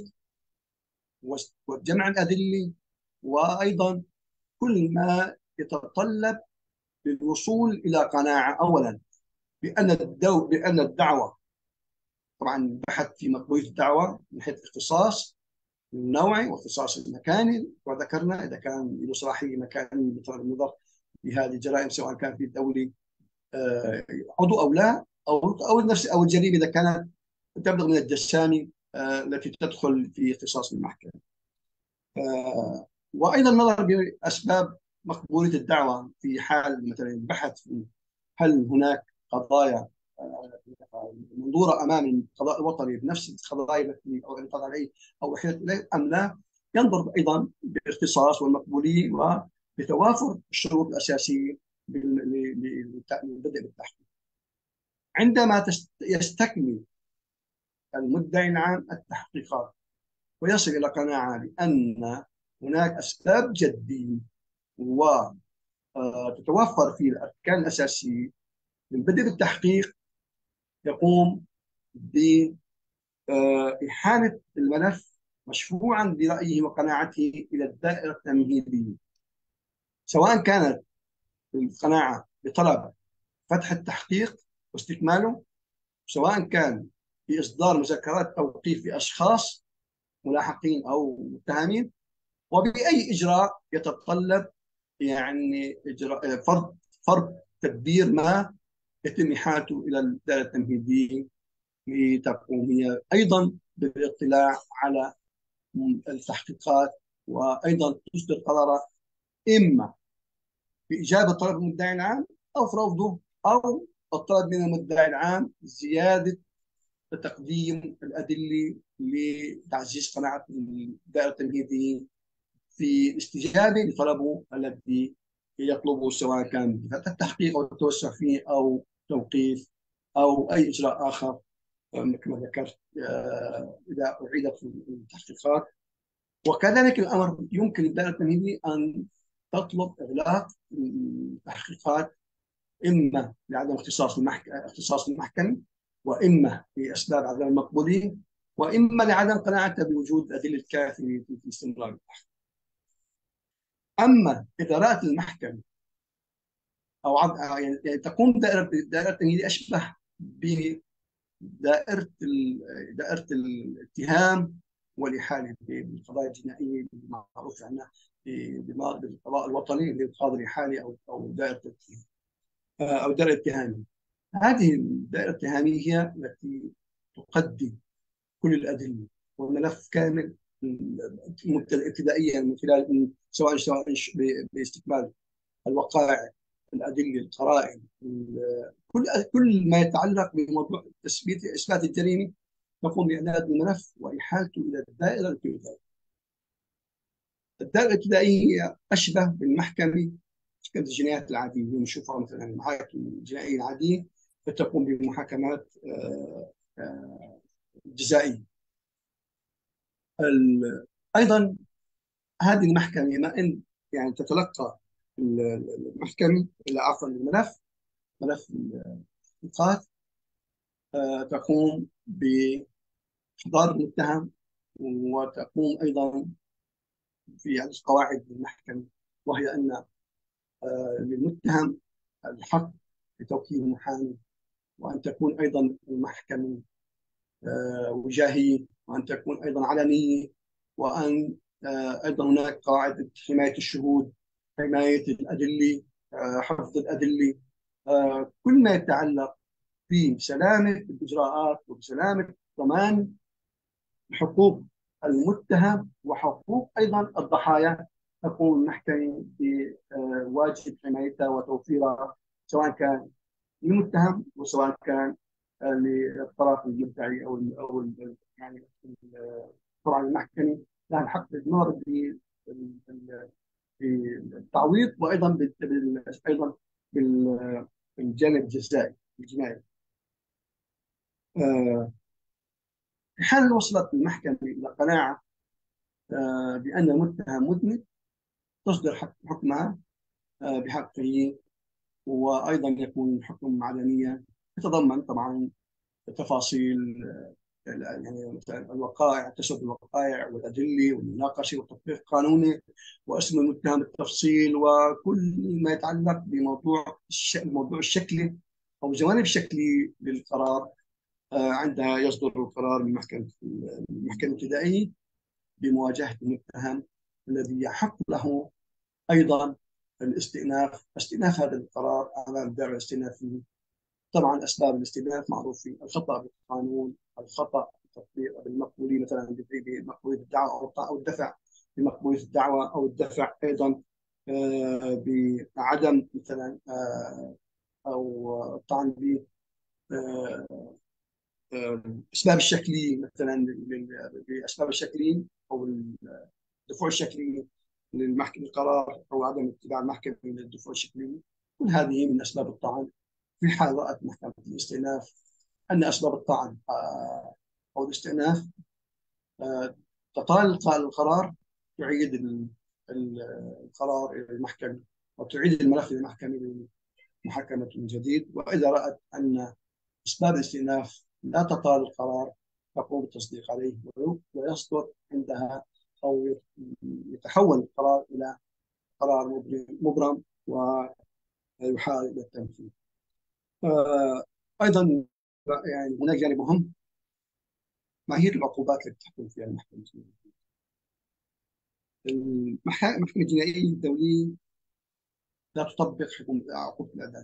[SPEAKER 2] وجمع الأدلة، وأيضا كل ما يتطلب للوصول إلى قناعة أولا بأن الدو... بأن الدعوة، طبعا بحث في مقبولية الدعوة من حيث الاختصاص النوعي واختصاص المكاني، وذكرنا إذا كان له صلاحية مكانية بطرف النظر بهذه الجرائم، سواء كان في الدولة آه، عضو أو لا، أو أو نفس أو الجريمة إذا كانت تبلغ من الجسامة آه، التي تدخل في اختصاص المحكمة. آه، وأيضا نظر بأسباب مقبولية الدعوة في حال مثلا البحث في هل هناك قضايا آه، منظورة أمام القضاء الوطني بنفس القضايا التي انقضى عليه أو أحيلت إليه أم لا. ينظر أيضا بالاختصاص والمقبولية وبتوافر الشروط الأساسية للبدء بالتحقيق. عندما يستكمل المدعي العام التحقيقات ويصل إلى قناعة بأن هناك أسباب جدية وتتوفر فيه الأركان الأساسية للبدء بالتحقيق، يقوم بإحالة الملف مشروعا برأيه وقناعته إلى الدائرة التمهيدية، سواء كانت القناعة بطلب فتح التحقيق واستكماله، سواء كان بإصدار مذكرات توقيف لأشخاص ملاحقين أو متهمين، وبأي إجراء يتطلب يعني إجراء فرض فرض تدبير ما يتم إحالته إلى الدائرة التمهيدية لتقوم هي أيضا بالاطلاع على التحقيقات، وأيضا تصدر قرارات إما بإجابة طلب المدعي العام أو في رفضه، أو الطلب من المدعي العام زيادة تقديم الأدلة لتعزيز قناعة الدائرة التمهيدية في الاستجابة لطلبه الذي يطلبه، سواء كان بفتح التحقيق أو التوسع فيه أو توقيف أو أي إجراء آخر كما ذكرت إذا أعيدت التحقيقات. وكذلك الأمر يمكن للدائرة التمهيدية أن تطلب إغلاق التحقيقات، إما لعدم اختصاص المحكمة اختصاص المحكمة، وإما لأسباب عدم المقبولية، وإما لعدم قناعته بوجود أدلة كافية في استمرار التحقيق. أما إذا رأت المحكمة أو عد... يعني تقوم دائرة دائرة التمهيدية أشبه بدائرة ال... دائرة الاتهام والإحالة بالقضايا الجنائية المعروف عنها بالقضاء الوطني اللي القاضي الإحالي أو أو دائرة الاتهام أو دائرة الاتهامية. هذه الدائرة الاتهامية هي التي تقدم كل الأدلة والملف كامل ابتدائيا من خلال سواء سواء باستكمال الوقائع الادله، القرائن، ال- كل كل ما يتعلق بموضوع تثبيت اثبات الجريمه، نقوم باعداد الملف واحالته الى الدائره الابتدائيه. الدائره الابتدائيه هي اشبه بالمحكمه، محكمه الجنايات العاديه اللي بنشوفها مثلا المحاكم الجنائيه العاديه، فتقوم بمحاكمات آه، آه، جزائيه. ال- ايضا هذه المحكمه ما ان يعني تتلقى ال- ال- المحكمه الى عفوا الملف، ملف الإسقاط، آه، تقوم بإحضار المتهم، وتقوم أيضا في عدة قواعد للمحكمة، وهي أن آه، للمتهم الحق في توكيل محامي، وأن تكون أيضا المحكمة آه، وجاهية، وأن تكون أيضا علنية، وأن آه، أيضا هناك قواعد حماية الشهود، حماية الأدلة، آه، حفظ الأدلة، آه، كل ما يتعلق بسلامة الإجراءات وبسلامة ضمان حقوق المتهم وحقوق أيضا الضحايا. تقوم المحكمة بواجب حمايتها وتوفيرها، سواء كان للمتهم وسواء كان آه، للطرف المدعي أو ال أو ال يعني ال- طبعا المحكمة لها الحق بالنظر بالتعويض، وأيضا بال- بال- أيضا بال- بالجانب الجزائي الجنائي. آه، في حال وصلت المحكمة إلى قناعة آه، بأن المتهم مذنب، تصدر حكمها آه، بحقه، وأيضا يكون الحكم علنيا، يتضمن طبعا تفاصيل آه، يعني مثلا الوقائع، تسرد الوقائع والأدلة والمناقشة والتطبيق القانوني، واسم المتهم بالتفصيل، وكل ما يتعلق بموضوع الموضوع الشكلي أو الجوانب الشكلية للقرار. آه، عندها يصدر القرار من محكمة المحكمة الابتدائية بمواجهة المتهم الذي يحق له أيضا الاستئناف استئناف هذا القرار أمام الدائرة الاستئنافية. طبعا أسباب الاستئناف معروفة: الخطأ بالقانون، الخطأ بالتطبيق بالمقبولية، مثلا بمقبولية الدعوة أو أو الدفع بمقبولية الدعوة، أو الدفع أيضا آه، بعدم مثلا آه، أو الطعن ب آه، آه، الأسباب الشكلية، مثلا بأسباب الشكلية أو الدفوع الشكلية للمحكمة القرار، أو عدم اتباع المحكمة للدفوع الشكلية. كل هذه من أسباب الطعن. في حال رأت محكمة الاستئناف أن أسباب الطعن آه، أو الاستئناف آه، تطال القرار، تعيد ال- ال- القرار إلى المحكمة، وتعيد الملف للمحكمة لمحاكمة من جديد. وإذا رأت أن أسباب الاستئناف لا تطال القرار، تقوم بالتصديق عليه، ويصدر عندها أو يتحول القرار إلى قرار مبرم ويحال إلى التنفيذ. آه، أيضا يعني هناك جانب مهم: ما هي العقوبات التي تحكم فيها المحكمة الجنائية؟ المحكمة الجنائية الدولية لا تطبق حكم عقوبة الإعدام.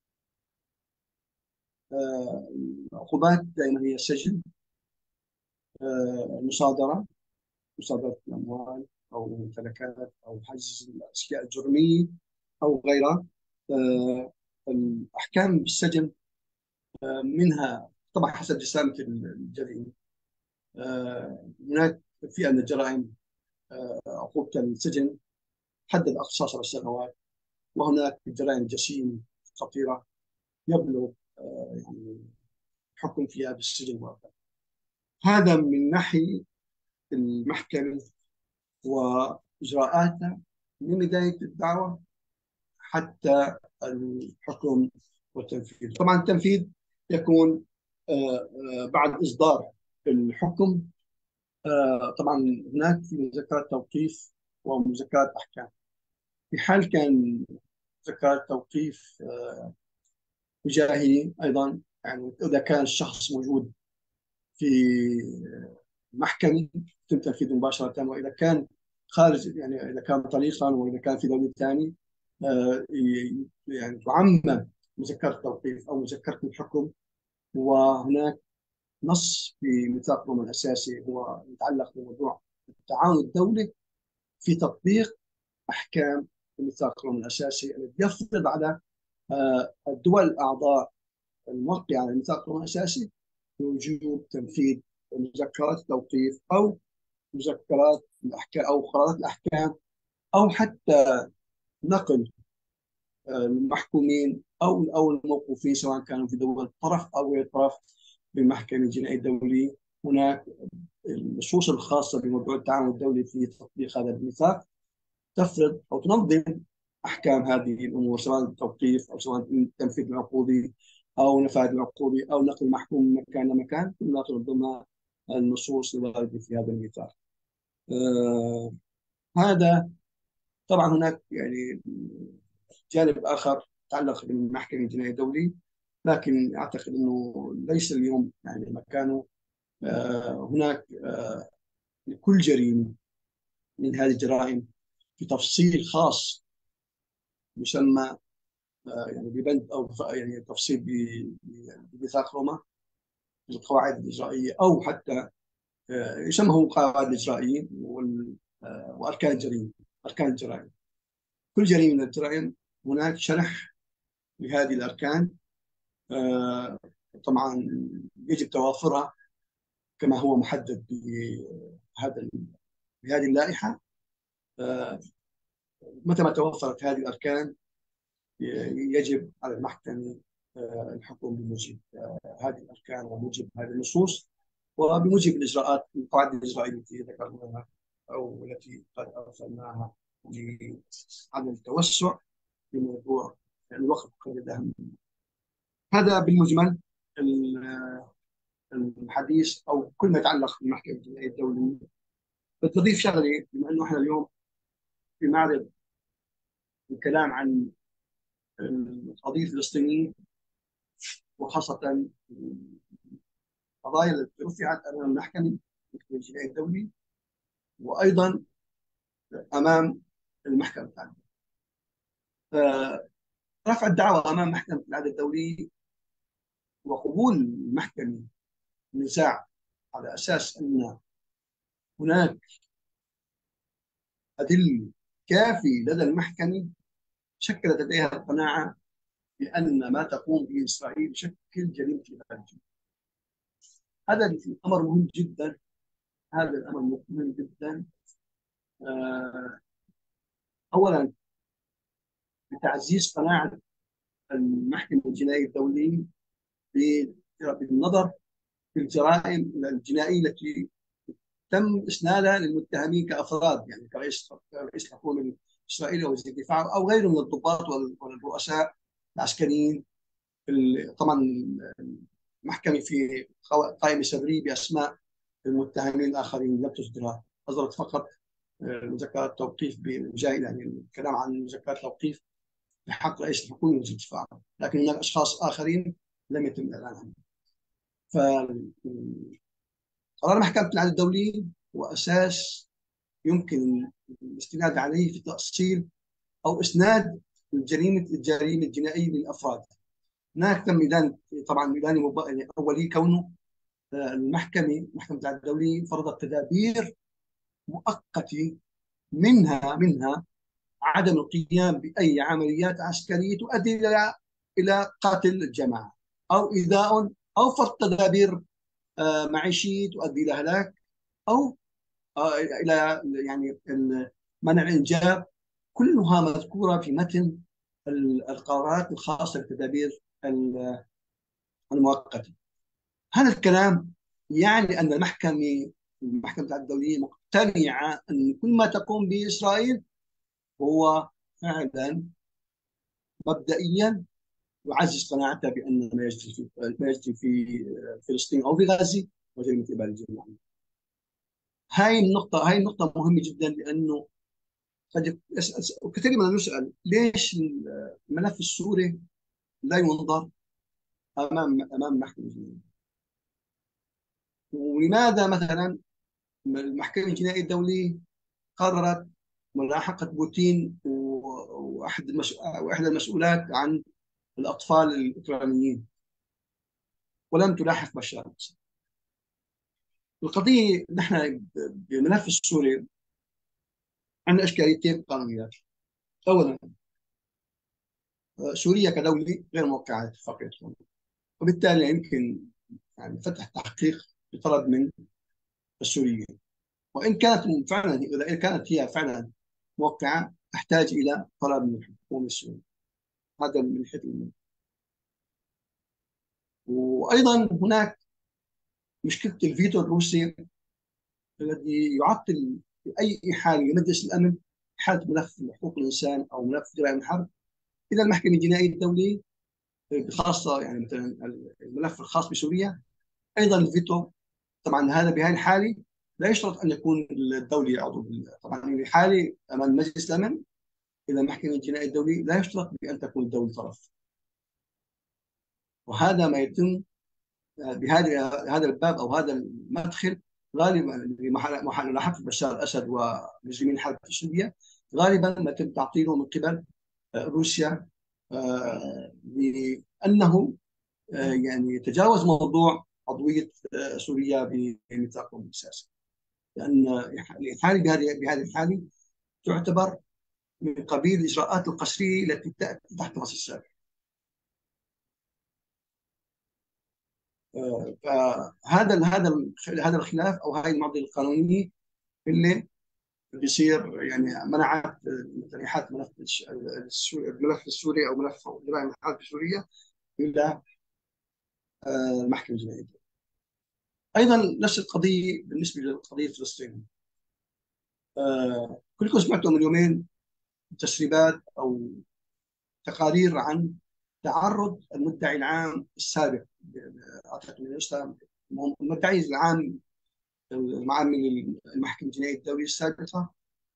[SPEAKER 2] آه، العقوبات دائما هي السجن، آه، المصادرة، مصادرة الأموال أو الممتلكات، أو حجز الأشياء الجرمية أو غيرها. آه، الأحكام بالسجن آه، منها طبعا حسب جسامة الجريمة. آه، هناك فئة من الجرائم آه، عقوبة السجن حد الأقصى عشر سنوات، وهناك جرائم جسيمة خطيرة يبلغ آه، يعني حكم فيها بالسجن مؤبد. هذا من ناحية المحكمة وإجراءاتها من بداية الدعوة حتى الحكم والتنفيذ. طبعا التنفيذ يكون آه، آه، بعد إصدار الحكم. آه، طبعا هناك في مذكرات توقيف ومذكرات أحكام. في حال كان مذكرات توقيف آه، وجاهي أيضا، يعني إذا كان الشخص موجود في محكمة يتم تنفيذه مباشرة، وإذا كان خارج يعني إذا كان طليقا وإذا كان في دولة ثانية آه، يعني تعمم مذكرة التوقيف أو مذكرة الحكم. وهناك نص في ميثاق الأمم الأساسي هو يتعلق بموضوع التعاون الدولي في تطبيق أحكام ميثاق الأمم الأساسي الذي يفرض على آه، الدول الأعضاء الموقعة على الميثاق الأساسي بوجوب تنفيذ مذكرات التوقيف أو مذكرات الأحكام أو قرارات الأحكام، أو حتى نقل آه، المحكومين أو أو الموقوفين سواء كانوا في دول طرف أو غير طرف بالمحكمة الجنائية الدولية. هناك النصوص الخاصة بموضوع التعاون الدولي في تطبيق هذا الميثاق تفرض أو تنظم أحكام هذه الأمور، سواء التوقيف أو سواء تنفيذ العقوبي أو نفاذ العقوبي أو نقل المحكوم من مكان لمكان، كلها تنظمها النصوص الواردة في هذا الميثاق. آه هذا طبعا هناك يعني جانب آخر يتعلق بالمحكمة الجنائية الدولية، لكن أعتقد أنه ليس اليوم يعني مكانه. آه هناك آه لكل جريمة من هذه الجرائم في تفصيل خاص يسمى آه، يعني ببند او يعني تفصيل ب- بميثاق روما في القواعد الاجرائيه، او حتى آه، يسمى هو القواعد الاجرائيه وال- آه، واركان الجريمه. اركان الجرائم، كل جريمه من الجرائم هناك شرح لهذه الاركان. آه، طبعا يجب توافرها كما هو محدد بهذا بهذه اللائحه. آه، متى ما توفرت هذه الاركان يجب على المحكمة آه، الحكم بموجب آه، هذه الأركان وموجب هذه النصوص وبموجب الإجراءات القواعد الإجرائية التي ذكرناها أو التي قد أرسلناها لعدم التوسع في موضوع الوقف قيد الأهم. هذا بالمجمل الحديث أو كل ما يتعلق بالمحكمة الجنائية الدولية. بتضيف شغلة، بما أنه إحنا اليوم في معرض الكلام عن القضية الفلسطينية، وخاصة القضايا التي رفعت امام المحكمه الجنائيه الدولي وايضا امام المحكمه العدل. آه، رفع الدعوى امام محكمه العدل الدولي وقبول المحكمه النزاع على اساس ان هناك ادله كافيه لدى المحكمه شكلت لديها القناعه بان ما تقوم به اسرائيل يشكل جريمه الارهاب. هذا امر مهم جدا. هذا الامر مهم جدا. آه، اولا بتعزيز قناعه المحكمه الجنائيه الدوليه بالنظر في الجرائم الجنائيه التي تم اسنادها للمتهمين كافراد، يعني كرئيس رئيس الحكومه الاسرائيليه ووزير الدفاع او غيره من الضباط والرؤساء العسكريين. طبعا المحكمه في قائمه سريه باسماء المتهمين الاخرين لم تصدرها، اصدرت فقط مذكرات توقيف بجاي يعني الكلام عن مذكرات توقيف بحق رئيس الحكومه ووزير الدفاع، لكن هناك اشخاص اخرين لم يتم الاعلان عنهم. فقرار محكمة العدل الدولي هو أساس يمكن الاستناد عليه في تأصيل أو إسناد الجريمة الجريمة الجنائية للأفراد. هناك تم ميدان طبعا ميداني يعني أولي كونه المحكمة محكمة العدل الدولي فرضت تدابير مؤقتة، منها منها عدم القيام بأي عمليات عسكرية تؤدي إلى إلى قتل الجماعة أو إيذاء أو فرض تدابير آه، معيشيه تؤدي الى هلاك او آه، الى يعني منع الانجاب، كلها مذكوره في متن القرارات الخاصه بالتدابير المؤقته. هذا الكلام يعني ان المحكمه المحكمه العدل الدوليه مقتنعه ان كل ما تقوم به اسرائيل هو فعلا مبدئيا يعزز قناعتها بان ما يجري في ما يجري في فلسطين او في غزه وجريمه اباده الجماعيه. هاي النقطة هاي النقطة مهمة جدا، لأنه قد كثير من نسأل ليش الملف السوري لا ينظر أمام أمام محكمة الجنائية؟ ولماذا مثلا المحكمة الجنائية الدولية قررت ملاحقة بوتين وأحد وإحدى المسؤولات عن الأطفال الأوكرانيين ولم تلاحق بشار الأسد؟ القضية نحن بملف السوري عندنا إشكاليتين قانونيات. أولا سوريا كدولة غير موقعة على اتفاقية روما، وبالتالي يمكن يعني فتح تحقيق بطلب من السوريين. وإن كانت فعلا إذا كانت هي فعلا موقعة تحتاج إلى طلب من الحكومة السورية. هذا من حيث المنطق. وأيضا هناك مشكلة الفيتو الروسي الذي يعطل في أي حال لمجلس الأمن حالة ملف حقوق الإنسان أو ملف جرائم الحرب إلى المحكمة الجنائية الدولية، بخاصة يعني مثلا الملف الخاص بسوريا. أيضا الفيتو طبعا هذا بهذه الحالة لا يشترط أن يكون الدولة عضو بال- طبعا في حالة أمام مجلس الأمن إلى المحكمة الجنائية الدولية لا يشترط بأن تكون الدولة طرف. وهذا ما يتم بهذا هذا الباب او هذا المدخل غالبا لملاحقه بشار الاسد ومجرمين الحرب في سوريا، غالبا ما يتم تعطيله من قبل روسيا، آه، لانه آه، يعني يتجاوز موضوع عضويه آه، سوريا بميثاقهم الاساسي. لان الحاله بهذه بهذه الحاله تعتبر من قبيل الاجراءات القسريه التي تاتي تحت راس السابق. آه، فهذا هذا هذا الخلاف او هذه المعضله القانونيه اللي بيصير يعني منعت مثلا احاله ملف السوري الملف السوري او ملف جرائم الحرب في سوريا الى آه، المحكمه الجنائيه. ايضا نفس القضيه بالنسبه للقضيه الفلسطينيه. آه، كلكم سمعتوا من يومين تسريبات او تقارير عن تعرض المدعي العام السابق، اعتقد من الاسلام، المدعي العام المعامل المحكمه الجنائيه الدوليه السابقه.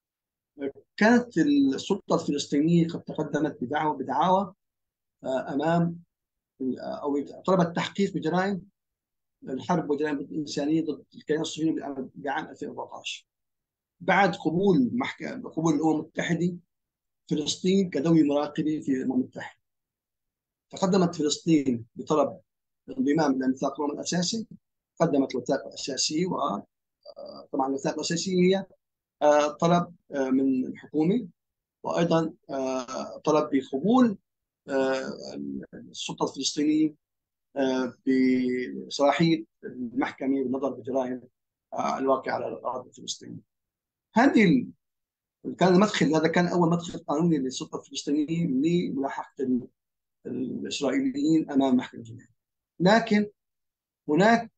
[SPEAKER 2] كانت السلطه الفلسطينيه قد تقدمت بدعوى بدعاوى آه، امام او طلبت تحقيق بجرائم الحرب وجرائم الانسانيه ضد الكيان الصهيوني بعام ألفين وأربعة عشر، بعد قبول محكمه قبول الامم المتحده فلسطين كدوله مراقبه في الامم المتحده. تقدمت فلسطين بطلب الانضمام الى ميثاق روما الاساسي، قدمت الوثائق الاساسيه، وطبعا الوثائق الاساسيه هي آه، طلب آه، من الحكومه، وايضا آه، طلب بقبول آه، السلطه الفلسطينيه آه، بصلاحيه المحكمه بالنظر بجرائم آه، الواقع على الارض الفلسطينيه. هذه ال- كان المدخل هذا كان اول مدخل قانوني للسلطه الفلسطينيه لملاحقه ال- الاسرائيليين امام المحكمه الجنائيه. لكن هناك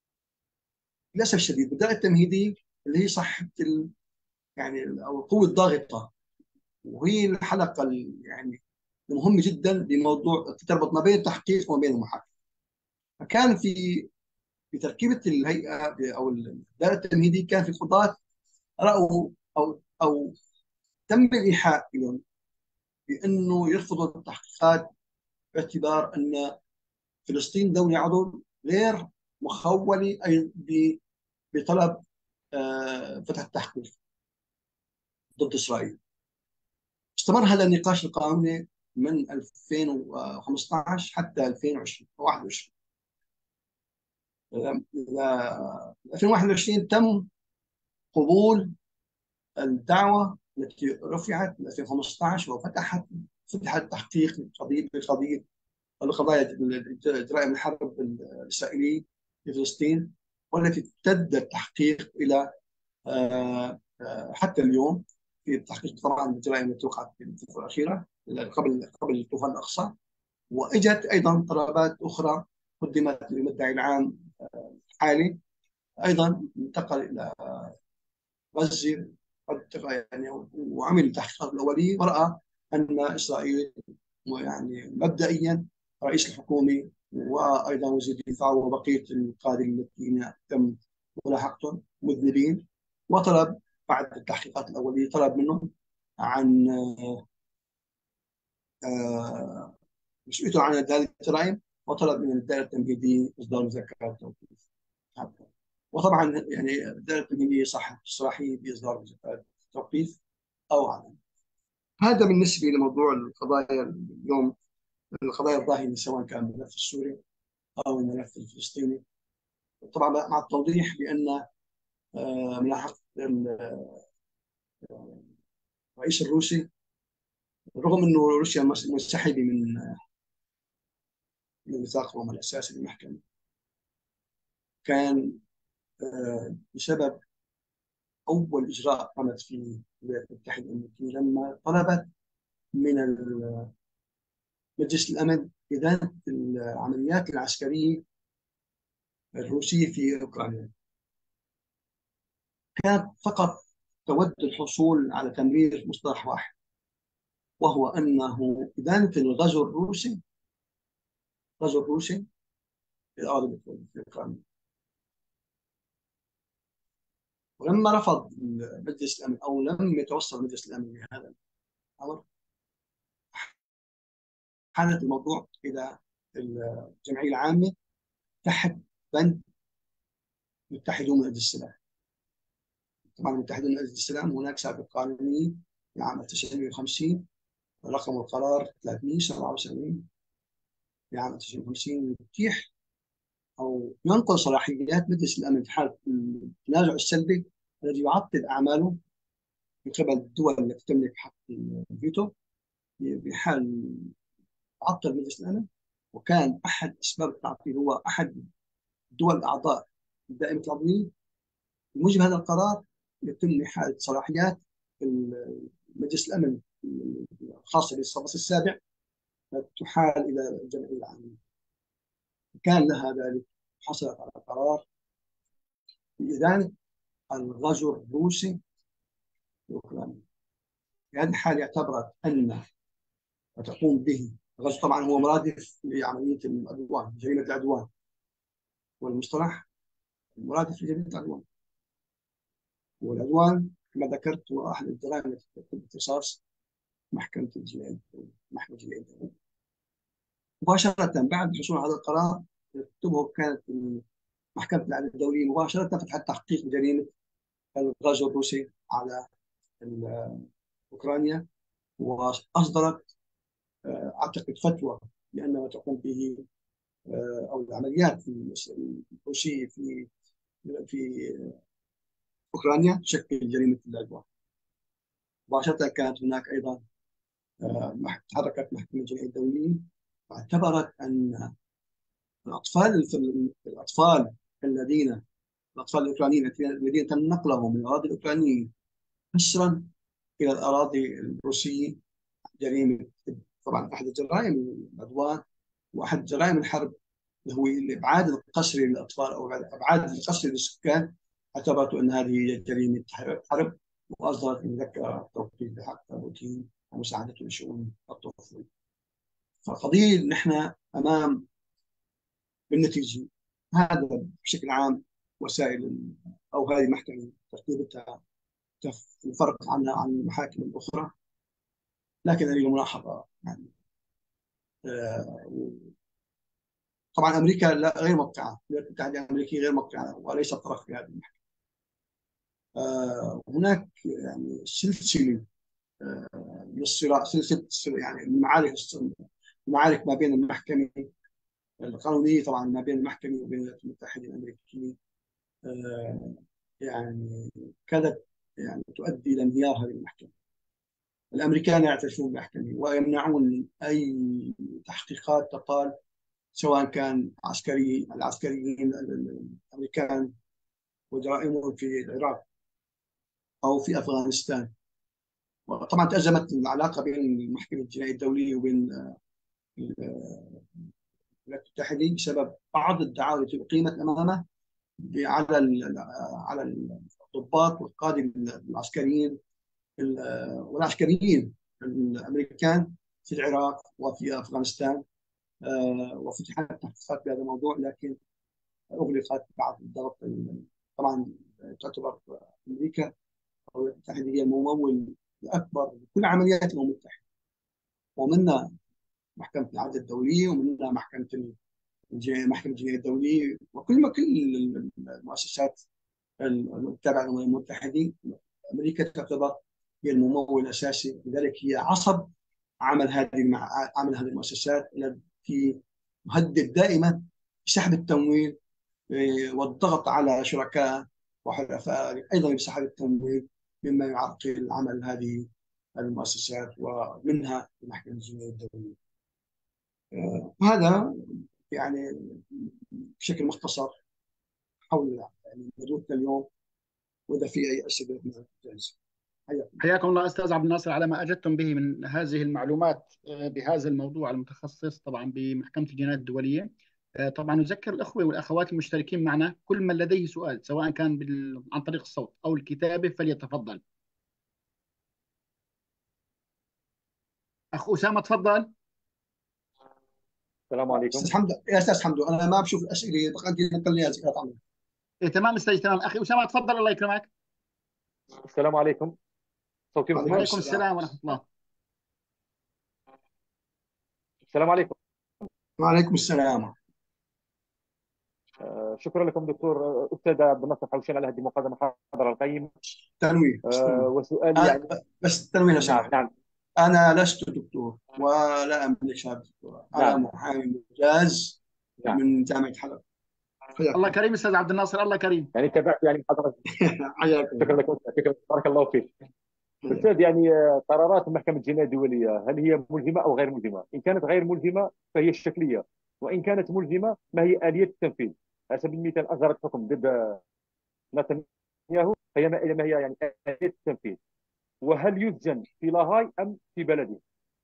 [SPEAKER 2] للاسف الشديد بالدائره التمهيديه اللي هي صاحبه ال- يعني او القوه الضاغطه، وهي الحلقه ال- يعني المهمه جدا بموضوع تربط ما بين التحقيق وما بين المحاكمه. فكان في في تركيبه الهيئه او الدائره التمهيديه كان في قضاه راوا او او تم الايحاء لهم بانه يرفضوا التحقيقات باعتبار ان فلسطين دوله عضو غير مخوله اي بطلب آه، فتح التحقيق ضد اسرائيل. استمر هذا النقاش القانوني من ألفين وخمسة عشر حتى ألفين وواحد وعشرين. ألفين وواحد وعشرين تم قبول الدعوة التي رفعت في ألفين وخمسة عشر وفتحت فتح التحقيق قضية بقضية القضايا جرائم الحرب الإسرائيلية في فلسطين، والتي امتد التحقيق إلى آه، آه، حتى اليوم في التحقيق طبعا بالجرائم التي وقعت في الفترة الأخيرة قبل قبل الطوفان الأقصى. وإجت أيضا طلبات أخرى قدمت للمدعي العام الحالي، أيضا انتقل إلى غزة يعني، وعمل التحقيقات الأولية ورأى أن إسرائيل يعني مبدئيا رئيس الحكومة وأيضا وزير الدفاع وبقية القادة الذين تم ملاحقتهم مذنبين، وطلب بعد التحقيقات الأولية طلب منهم عن آه، مسؤوليته عن ذلك الجرائم، وطلب من الدائرة التنفيذية إصدار مذكرات توقيف. وطبعا يعني الدائرة التنفيذية صح الصلاحية بإصدار مذكرات توقيف أو عدم. هذا بالنسبة لموضوع القضايا اليوم، القضايا الراهنة سواء كان الملف السوري أو الملف الفلسطيني. طبعا مع التوضيح بأن آه، ملاحقة الرئيس الروسي رغم انه روسيا منسحبه من من ميثاق روما الاساسي للمحكمه، كان آه، بسبب اول اجراء قامت فيه الولايات المتحده الامريكيه لما طلبت من مجلس الامن ادانه العمليات العسكريه الروسيه في اوكرانيا. كانت فقط تود الحصول على تمرير مصطلح واحد، وهو انه ادانه الغزو الروسي الغزو الروسي للاراضي في اوكرانيا. ولما رفض مجلس الامن او لم يتوصل مجلس الامن لهذا الامر، حالت الموضوع الى الجمعيه العامه تحت بند متحدون من اجل السلام. طبعا متحدون من اجل السلام هناك سابق قانوني في عام ألف وتسعمئة وخمسين، رقم القرار ثلاثمئة وسبعة وسبعين في عام ألف وتسعمئة وخمسين، يتيح او ينقل صلاحيات مجلس الامن في حاله التنازع السلبي الذي يعطل اعماله من قبل الدول التي تملك حق الفيتو. بحال تعطل مجلس الامن، وكان احد اسباب التعطيل هو احد الدول الاعضاء دائمه العضويه، بموجب هذا القرار يتم احاله صلاحيات مجلس الامن الخاصه بالصف السابع، تحال الى الجمعيه العامه. كان لها ذلك، حصلت على قرار بإدانة الغزو الروسي لأوكرانيا. في هذه الحالة اعتبرت أن ما تقوم به الغزو، طبعا هو مرادف لعملية العدوان، جريمة العدوان، والمصطلح مرادف لجريمة العدوان. والعدوان كما ذكرت هو أحد الجرائم التي تكون باختصاص محكمة الجنائية محكمة الجنائية مباشرة بعد الحصول على هذا القرار. تكتبه كانت محكمة العدل الدولية مباشرة فتحت تحقيق بجريمة الغزو الروسي على أوكرانيا، وأصدرت أعتقد فتوى بأن ما تقوم به أو العمليات الروسية في في أوكرانيا تشكل جريمة العدوان. مباشرة كانت هناك أيضا تحركت محكمة الجنائية الدولية واعتبرت أن الأطفال الأطفال الذين الأطفال الأوكرانيين الذين تم نقلهم من الأراضي الأوكرانية حصرا إلى الأراضي الروسية جريمة. طبعا أحد الجرائم العدوان وأحد جرائم الحرب اللي هو الإبعاد القسري للأطفال أو الإبعاد القسري للسكان، اعتبرت أن هذه جريمة حرب، وأصدرت مذكرة توقيف بحق بوتين ومساعدته لشؤون الطفل. فالقضية نحن أمام بالنتيجة هذا بشكل عام وسائل أو هذه المحكمة ترتيبتها الفرق عنها عن المحاكم الأخرى. لكن هذه ملاحظة يعني آه طبعا أمريكا لا غير موقعة، الولايات المتحدة الأمريكية غير موقعة وليست طرف في هذه المحكمة. آه هناك يعني سلسلة آه من الصراع، سلسلة يعني المعارك المعارك ما بين المحكمة القانونية طبعا ما بين المحكمة وبين الولايات المتحدة الأمريكية، آه يعني كادت يعني تؤدي إلى انهيار هذه المحكمة. الأمريكان يعترفون بالمحكمة ويمنعون أي تحقيقات تقال، سواء كان عسكري العسكريين الأمريكان وجرائمهم في العراق أو في أفغانستان. وطبعا تأزمت العلاقة بين المحكمة الجنائية الدولية وبين الولايات المتحدة بسبب بعض الدعاوى التي أقيمت أمامه على على الضباط والقادة العسكريين والعسكريين الامريكان في العراق وفي افغانستان، وفتحت تحقيقات بهذا الموضوع لكن اغلقت بعد الضغط. طبعا تعتبر امريكا او الولايات المتحده هي الممول الاكبر لكل عمليات الامم المتحده، ومنها محكمه العدل الدوليه ومنها محكمه محكمه الجنائيه الدوليه وكل ما كل المؤسسات التابعه للامم المتحده. امريكا تعتبر هي الممول الاساسي، لذلك هي عصب عمل هذه عمل هذه المؤسسات التي تهدد دائما بسحب التمويل والضغط على شركاء وحلفاء ايضا بسحب التمويل، مما يعرقل عمل هذه هذه المؤسسات ومنها المحكمة الجنائية الدولية. آه، هذا يعني بشكل مختصر حول يعني موضوعنا اليوم، وإذا في أي أسئلة من جاهز. حياكم.
[SPEAKER 1] حياكم الله أستاذ عبد الناصر على ما أجدتم به من هذه المعلومات آه، بهذا الموضوع المتخصص طبعا بمحكمة الجنايات الدولية. آه، طبعا نذكر الأخوة والأخوات المشتركين معنا، كل من لديه سؤال سواء كان بال... عن طريق الصوت أو الكتابة فليتفضل. أخ أسامة تفضل.
[SPEAKER 3] السلام عليكم.
[SPEAKER 2] استاذ حمد، يا استاذ حمد، انا ما بشوف الاسئله، عندي نقل لي ذكريات عنها.
[SPEAKER 1] إيه تمام أستاذ تمام. أخي أسامة تفضل الله يكرمك.
[SPEAKER 3] السلام عليكم. صوتي
[SPEAKER 2] وعليكم
[SPEAKER 3] وصلك؟
[SPEAKER 1] وعليكم
[SPEAKER 2] السلام.
[SPEAKER 1] السلام ورحمة الله.
[SPEAKER 3] السلام عليكم.
[SPEAKER 2] وعليكم السلام.
[SPEAKER 3] آه، شكرا لكم دكتور آه، أستاذ عبد الناصر حوشين على هذه المقدمة المحاضرة القيمة.
[SPEAKER 2] تنويه بس
[SPEAKER 3] آه،
[SPEAKER 2] تنويه.
[SPEAKER 3] وسؤالي
[SPEAKER 2] أنا
[SPEAKER 3] يعني.
[SPEAKER 2] بس تنويه لو
[SPEAKER 3] نعم
[SPEAKER 2] سمحت.
[SPEAKER 3] نعم
[SPEAKER 2] انا لست دكتور ولا املك شهاده دكتوراه، انا
[SPEAKER 3] نعم
[SPEAKER 2] محامي ممتاز
[SPEAKER 3] نعم.
[SPEAKER 2] من جامعه حلب.
[SPEAKER 1] الله
[SPEAKER 2] حياكم.
[SPEAKER 1] كريم أستاذ عبد الناصر، الله كريم.
[SPEAKER 3] يعني تابعت يعني محاضرة.
[SPEAKER 2] حياكم
[SPEAKER 3] شكرا
[SPEAKER 2] الله.
[SPEAKER 3] لكم، شكرا، بارك الله فيك.
[SPEAKER 2] حياكم.
[SPEAKER 3] أستاذ يعني آه، قرارات المحكمة الجنائية الدولية هل هي ملزمة أو غير ملزمة؟ إن كانت غير ملزمة فهي الشكلية، وإن كانت ملزمة ما هي آلية التنفيذ؟ على سبيل المثال أصدرت حكم ضد نتنياهو، فهي ما ما هي يعني آلية التنفيذ؟ وهل يسجن في لاهاي أم في بلده؟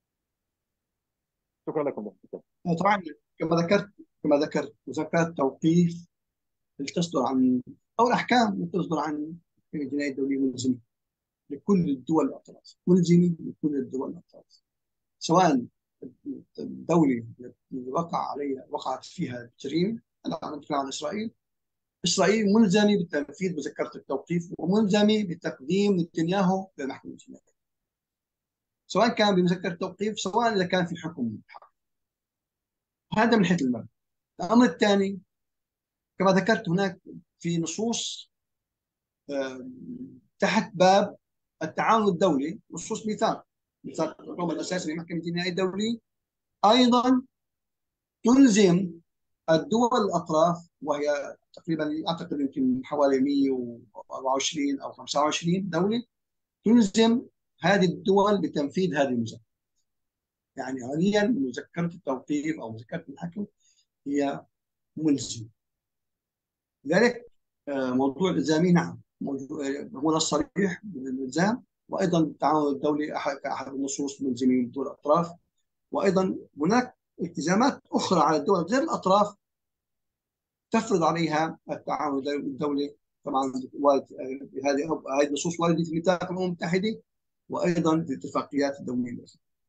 [SPEAKER 3] شكرا لكم.
[SPEAKER 2] طبعا كما ذكرت كما ذكرت ذكرت توقيف اللي تصدر عن او الاحكام اللي تصدر عن الجنايه الدوليه ملزمه لكل الدول الاطراف، ملزمه لكل الدول الاطراف، سواء الدولة اللي وقع عليها وقعت فيها جريمة. أنا عم أتكلم عن إسرائيل. إسرائيل ملزمة بتنفيذ مذكرة التوقيف وملزمة بتقديم نتنياهو للمحكمة الجنائية، سواء كان بمذكرة التوقيف سواء إذا كان في حكم. هذا من حيث المبدأ. الأمر الثاني، كما ذكرت هناك في نصوص آه، تحت باب التعاون الدولي، نصوص ميثاق ميثاق الحكومة الأساسي للمحكمة الجنائية الدولية، أيضا تلزم الدول الأطراف، وهي تقريبا أعتقد يمكن حوالي مئة وأربعة وعشرين أو خمسة وعشرين دولة، تلزم هذه الدول بتنفيذ هذه المذكرة. يعني حاليا مذكرة التوقيف أو مذكرة الحكم هي ملزمة. لذلك آه، موضوع الإلزامي نعم موضوع هو نص صريح بالإلزام، وأيضا التعاون الدولي أحد كأحد النصوص ملزمين الدول الأطراف، وأيضا هناك التزامات أخرى على الدول غير الأطراف تفرض عليها التعاون الدولي. طبعا هذه هذه النصوص واردة في ميثاق الامم المتحده وايضا في الاتفاقيات الدوليه،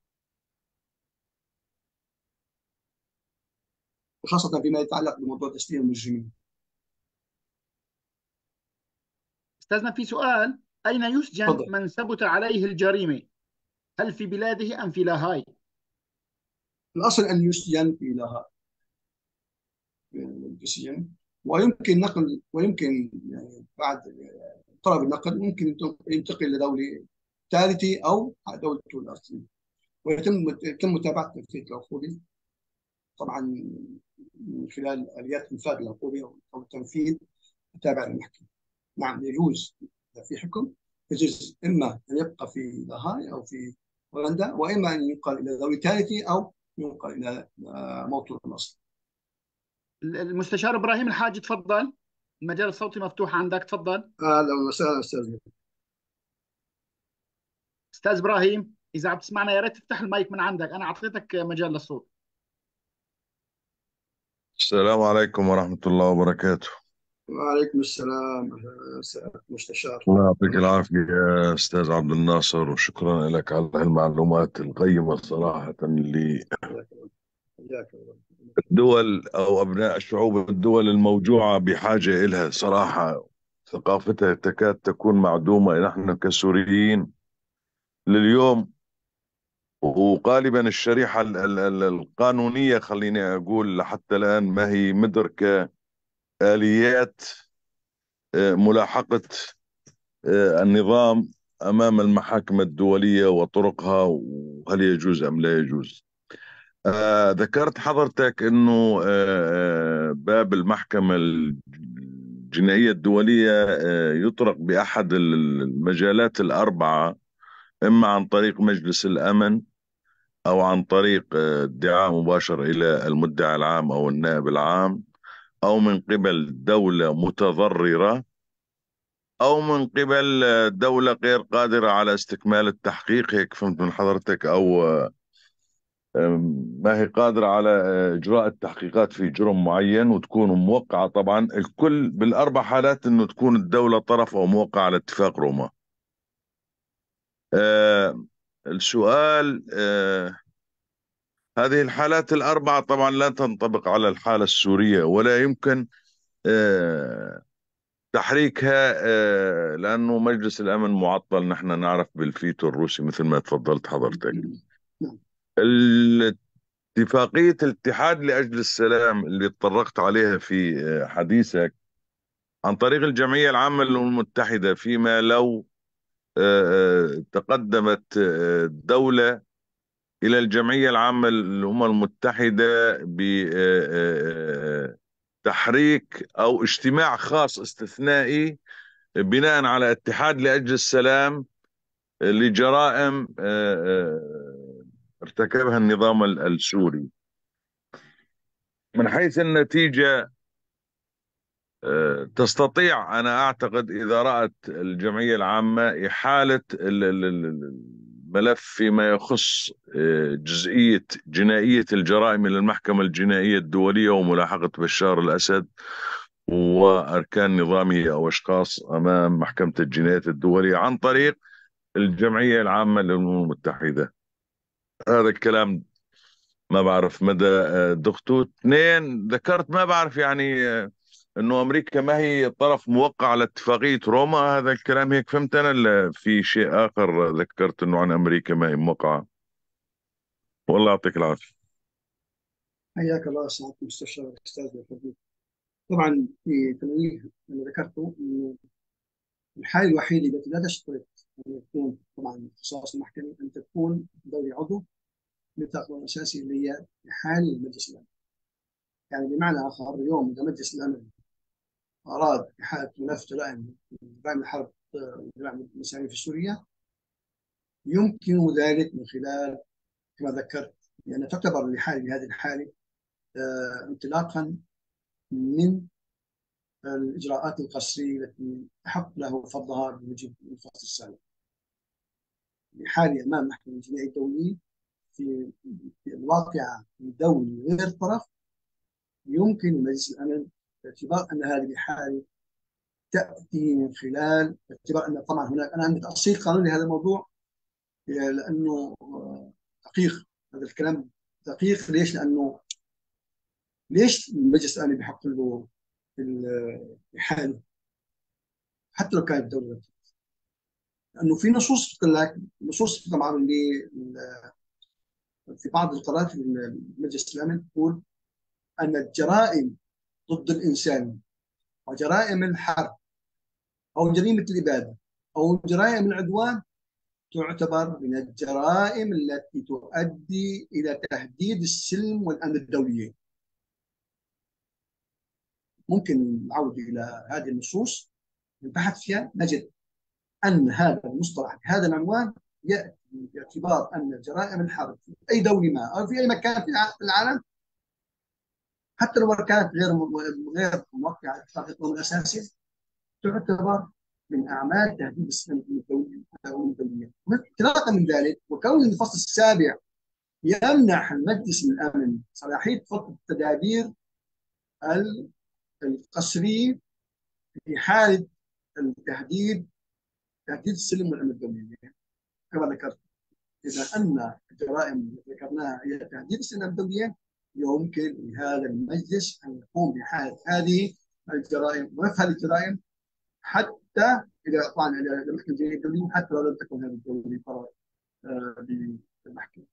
[SPEAKER 2] وخاصه فيما يتعلق بموضوع تسليم المجرمين.
[SPEAKER 1] أستاذنا في سؤال: أين يسجن
[SPEAKER 2] تفضل.
[SPEAKER 1] من ثبت عليه الجريمة؟ هل في بلاده أم في لاهاي؟
[SPEAKER 2] الاصل ان يسجن في لها السجن، ويمكن نقل ويمكن يعني بعد طلب النقل ممكن ينتقل لدوله ثالثه او دولته الاصليه، ويتم يتم متابعه تنفيذ العقوبه طبعا من خلال اليات انفاذ العقوبه او التنفيذ تابع للمحكمه. نعم يجوز إذا في حكم، يجوز اما ان يبقى في لاهاي او في هولندا، واما ان ينقل الى دوله ثالثه او ينقل الى آه، موطن الاصل.
[SPEAKER 1] المستشار إبراهيم الحاج تفضل، المجال الصوتي مفتوح عندك، تفضل.
[SPEAKER 2] اهلا وسهلا استاذ.
[SPEAKER 1] أستاذ إبراهيم إذا عم تسمعنا يا ريت تفتح المايك من عندك، أنا أعطيتك مجال للصوت.
[SPEAKER 4] السلام عليكم ورحمة الله وبركاته.
[SPEAKER 2] وعليكم السلام سعادة المستشار.
[SPEAKER 4] الله يعطيك العافية يا أستاذ عبد الناصر، وشكرا لك على المعلومات القيمة صراحة. اللي الدول أو أبناء الشعوب الدول الموجوعة بحاجة إلها صراحة، ثقافتها تكاد تكون معدومة نحن كسوريين لليوم. وغالبا الشريحة ال- ال- ال- القانونية خليني أقول لحتى الآن ما هي مدركة آليات آه، ملاحقة آه، النظام أمام المحاكم الدولية وطرقها، وهل يجوز أم لا يجوز. آه، ذكرت حضرتك أنه آه، آه، باب المحكمة الجنائية الدولية آه، يطرق بأحد المجالات الأربعة إما عن طريق مجلس الأمن أو عن طريق آه، ادعاء مباشر إلى المدعي العام أو النائب العام، أو من قبل دولة متضررة، أو من قبل آه، دولة غير قادرة على استكمال التحقيق. هيك فهمت من حضرتك؟ أو آه، ما هي قادرة على آه، إجراء التحقيقات في جرم معين وتكون موقعة. طبعا الكل بالأربع حالات إنه تكون الدولة طرف أو موقع على اتفاق روما. آه، السؤال، آه، هذه الحالات الأربعة طبعا لا تنطبق على الحالة السورية، ولا يمكن آه، تحريكها، آه، لأنه مجلس الأمن معطل، نحن نعرف بالفيتو الروسي مثل ما تفضلت حضرتك.
[SPEAKER 2] نعم.
[SPEAKER 4] اتفاقية الاتحاد لأجل السلام اللي اتطرقت عليها في آه، حديثك عن طريق الجمعية العامة للأمم المتحدة، فيما لو آه، آه، تقدمت آه، دولة إلى الجمعية العامة للأمم المتحدة بتحريك أو اجتماع خاص استثنائي بناء على اتحاد لأجل السلام لجرائم آه، آه، ارتكبها النظام ال- السوري، من حيث النتيجة آه، تستطيع، أنا أعتقد إذا رأت الجمعية العامة إحالة ال- ال- ال- الملف فيما يخص آه، جزئية جنائية الجرائم إلى المحكمة الجنائية الدولية وملاحقة بشار الأسد وأركان نظامه أو أشخاص أمام محكمة الجنايات الدولية عن طريق الجمعية العامة للأمم المتحدة. هذا الكلام ما بعرف مدى آه، دقته. اثنين، ذكرت ما بعرف يعني آه، انه امريكا ما هي طرف موقع على اتفاقية روما. هذا الكلام هيك فهمت انا، ولا في شيء اخر ذكرت انه عن امريكا ما هي موقعة؟ والله يعطيك العافية.
[SPEAKER 2] حياك الله سعادة المستشار الأستاذ الفضيل. طبعا في تنويه أنا ذكرته إنه الحالة الوحيدة التي لا تشترط أن يكون طبعا اختصاص المحكمة أن تكون دولة عضو ميثاق الأساسي اللي هي حال مجلس الأمن. يعني بمعنى آخر، اليوم إذا مجلس الأمن أراد إحالة ملف جرائم جرائم الحرب، آه، جرائم الإنسانية في سوريا، يمكن ذلك من خلال كما ذكرت، لأن تعتبر الحالة بهذه الحالة آه، انطلاقا من الإجراءات القسرية التي تحق له فرضها بوجه الفصل السابق. الحالة أمام محكمة الجنائية الدولية في في الواقعة الدولي غير طرف، يمكن لمجلس الأمن باعتبار أن هذه الحالة تأتي من خلال باعتبار أن طبعا هناك، أنا عندي تأصيل قانوني لهذا الموضوع لأنه آه، دقيق. هذا الكلام دقيق. ليش؟ لأنه ليش المجلس الأمن بيحق له الحالة حتى لو كانت دولة؟ لأنه في نصوص تقول لك، نصوص طبعا اللي في بعض القرارات في مجلس الأمن تقول أن الجرائم ضد الإنسان وجرائم الحرب أو جريمة الإبادة أو جرائم العدوان تعتبر من الجرائم التي تؤدي إلى تهديد السلم والأمن الدوليين. ممكن نعود إلى هذه النصوص البحث فيها، نجد أن هذا المصطلح بهذا العنوان يأتي باعتبار أن جرائم الحرب في أي دولة ما أو في أي مكان في العالم، حتى لو كانت غير غير موقعة على اتفاق الأمم الأساسية، تعتبر من أعمال تهديد السلم الدولية. انطلاقا من ذلك، وكون الفصل السابع يمنح المجلس الأمن صلاحية فرض التدابير القسرية في حالة التهديد، تهديد السلم والأمن الدولي. كما ذكرت، إذا أن الجرائم التي ذكرناها هي تهديد السلم الدولي، يمكن لهذا المجلس أن يقوم بحالة هذه الجرائم ورفع الجرائم حتى إذا طبعا إلى المحكمة الجنائية الدولية، حتى لو لم تكن هذه الدولة قرار بالمحكمة.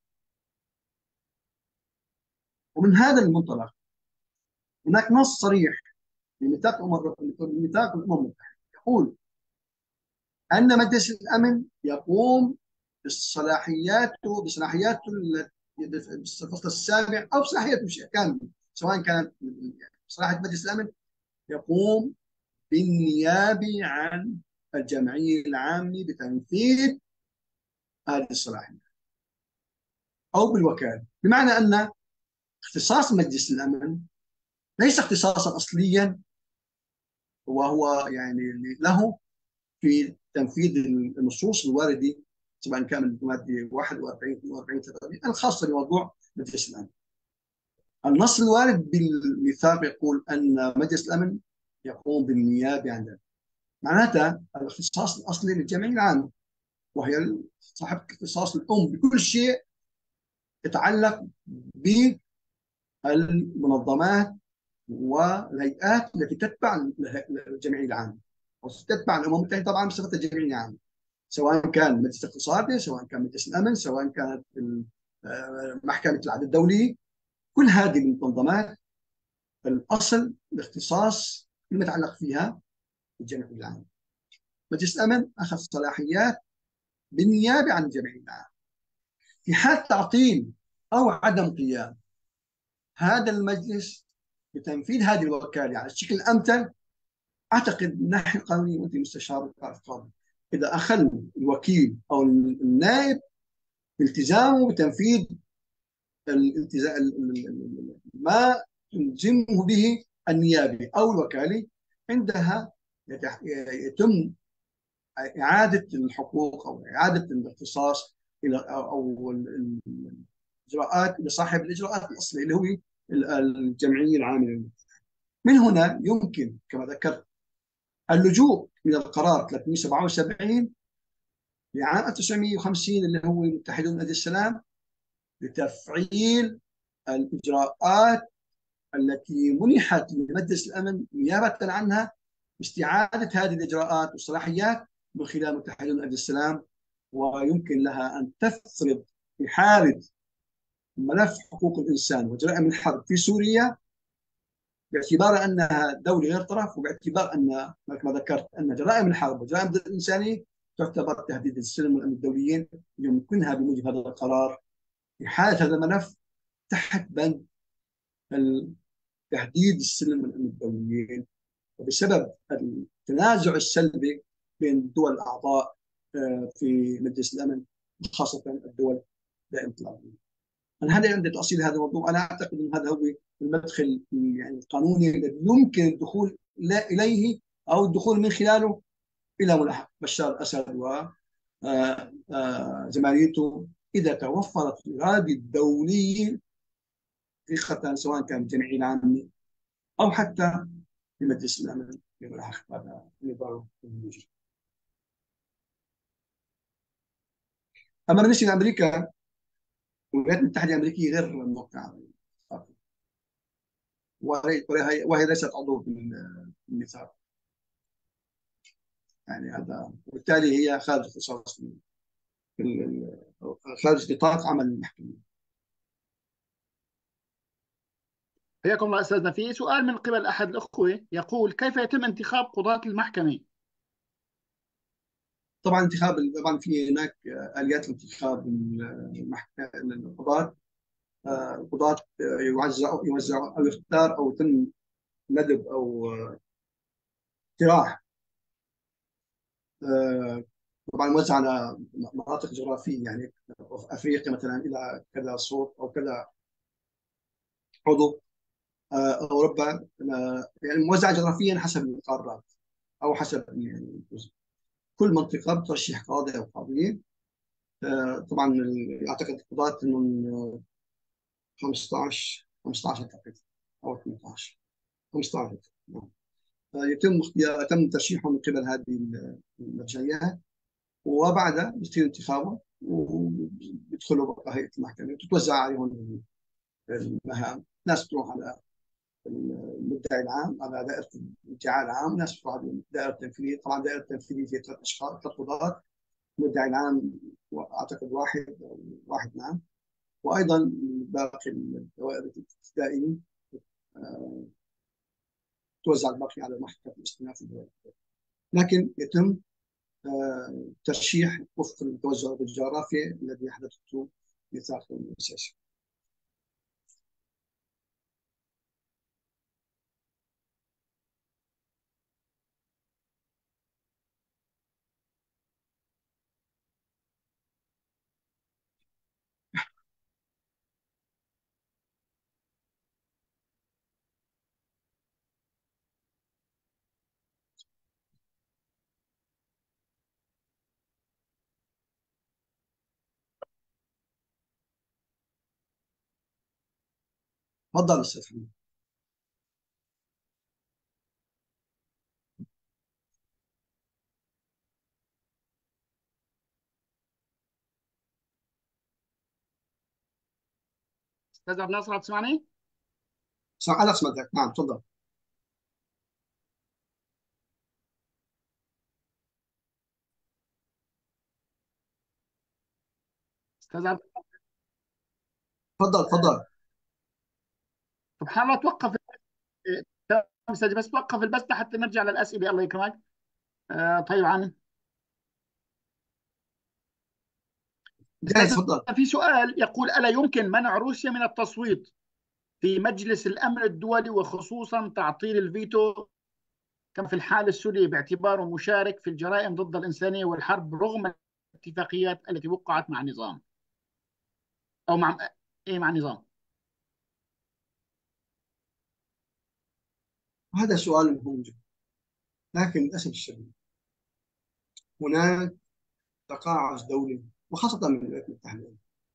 [SPEAKER 2] ومن هذا المنطلق هناك نص صريح في ميثاق الأمم ميثاق الأمم المتحدة يقول أن مجلس الأمن يقوم بصلاحياته بصلاحياته الفصل السابع أو صلاحياته كاملة، سواء كانت صلاحية مجلس الأمن، يقوم بالنيابة عن الجمعية العامة بتنفيذ هذه الصلاحية أو بالوكالة، بمعنى أن اختصاص مجلس الأمن ليس اختصاصا أصليا وهو يعني له في تنفيذ النصوص الواردة، سواء كان من المادة واحد وأربعين اثنين وأربعين ثلاثة وأربعين الخاصة بموضوع مجلس الأمن. النص الوارد بالميثاق يقول أن مجلس الأمن يقوم بالنيابة عن ذلك، معناتها الاختصاص الأصلي للجمعية العامة، وهي صاحبة الاختصاص الأم بكل شيء يتعلق بالمنظمات والهيئات التي تتبع الجمعية العامة وتتبع الأمم المتحدة طبعا بصفتها الجمعية العامة، سواء كان مجلس الاقتصادي، سواء كان مجلس الأمن، سواء كانت محكمة العدل الدولي، كل هذه المنظمات الأصل الاختصاص المتعلق فيها بالجمعية العامة. مجلس الأمن أخذ صلاحيات بالنيابة عن الجمعية العامة في حال تعطيل أو عدم قيام هذا المجلس بتنفيذ هذه الوكالة على الشكل الأمثل. أعتقد من الناحية القانونية وأنت مستشار القاضي، إذا أخل الوكيل أو النائب التزامه بتنفيذ الالتزام ما تلزمه به النيابة أو الوكالة، عندها يتم إعادة الحقوق أو إعادة الاختصاص إلى أو الإجراءات لصاحب الإجراءات الأصلية اللي هو الجمعية العامة. من هنا يمكن كما ذكرت اللجوء إلى القرار ثلاثمئة وسبعة وسبعين لعام ألف وتسعمئة وخمسين اللي هو المتحدون من أجل السلام لتفعيل الإجراءات التي منحت لمجلس الأمن نيابة عنها باستعادة هذه الإجراءات والصلاحيات من خلال متحدون من أجل السلام، ويمكن لها أن تفرض في حالة ملف حقوق الإنسان وجرائم الحرب في سوريا، باعتبار أنها دولة غير طرف، وباعتبار أن كما ذكرت أن جرائم الحرب وجرائم الإنسانية تعتبر تهديد للسلم والأمن الدوليين، يمكنها بموجب هذا القرار في حالة هذا الملف تحت بند تهديد السلم والأمن الدوليين، وبسبب التنازع السلبي بين الدول الأعضاء في مجلس الأمن خاصة الدول دائمة العربية. أنا هذا عندي تأصيل هذا الموضوع، أنا أعتقد أن هذا هو المدخل يعني القانوني الذي يمكن الدخول إليه أو الدخول من خلاله إلى ملاحقة بشار الأسد وزماليته إذا توفرت الإرادة الدولية حقيقة، سواء كان الجمعية العامة أو حتى في مجلس الأمن لملاحقة هذا النظام الموجود. أما بالنسبة لأمريكا، الولايات المتحدة الأمريكية غير موقعة وهي, وهي ليست عضو بالميثاق، يعني هذا وبالتالي هي خارج اختصاص خارج نطاق عمل المحكمة.
[SPEAKER 1] حياكم الله أستاذنا. في سؤال من قبل أحد الأخوة يقول: كيف يتم انتخاب قضاة المحكمة؟
[SPEAKER 2] طبعا انتخاب طبعا في هناك آليات انتخاب القضاة. القضاة يوزعوا يوزعوا أو يختار أو يتم ندب أو اقتراح، طبعا موزع على مناطق جغرافية، يعني في أفريقيا مثلا إلى كذا صوت أو كذا عضو، أوروبا يعني موزع جغرافيا حسب القارات أو حسب يعني كل منطقة بترشح قاضي أو قاضيين. طبعا أعتقد القضاة من خمسة عشر أعتقد أو اثني عشر خمسة عشر يتم اختيار يتم ترشيحهم من قبل هذه المرجعيات، وبعدها بيصير انتخابهم وبيدخلوا بقى هيئة المحكمة وتتوزع عليهم المهام. ناس تروح على المدعي العام على دائرة الادعاء العام، ناس تروح على دائرة التنفيذ. طبعا دائرة التنفيذ هي ثلاث أشخاص ثلاث قضاة، المدعي العام أعتقد واحد أو واحد نعم، وأيضا باقي الدوائر الابتدائية توزع الباقي على محكمة الاستئناف الدولي، لكن يتم ترشيح وفق التوزع الجغرافي الذي حدثته ميثاق المؤسسة. تفضل استاذ حمد.
[SPEAKER 1] استاذ عبد الناصر، تسمعني؟
[SPEAKER 2] سمع انا سمعتك، نعم تفضل.
[SPEAKER 1] استاذ عبد،
[SPEAKER 2] تفضل تفضل.
[SPEAKER 1] سبحان الله، توقف. تمام استاذ، بس توقف البث حتى نرجع للاسئله، الله يكرمك. آه طيب عن
[SPEAKER 2] جاهز،
[SPEAKER 1] استاذ،
[SPEAKER 2] تفضل.
[SPEAKER 1] في سؤال يقول: الا يمكن منع روسيا من التصويت في مجلس الامن الدولي، وخصوصا تعطيل الفيتو كما في الحالة السورية، باعتباره مشارك في الجرائم ضد الإنسانية والحرب رغم الاتفاقيات التي وقعت مع النظام، أو مع إيه مع النظام؟
[SPEAKER 2] هذا سؤال مهم جدا، لكن للاسف الشديد هناك تقاعس دولي، وخاصه من الولايات المتحده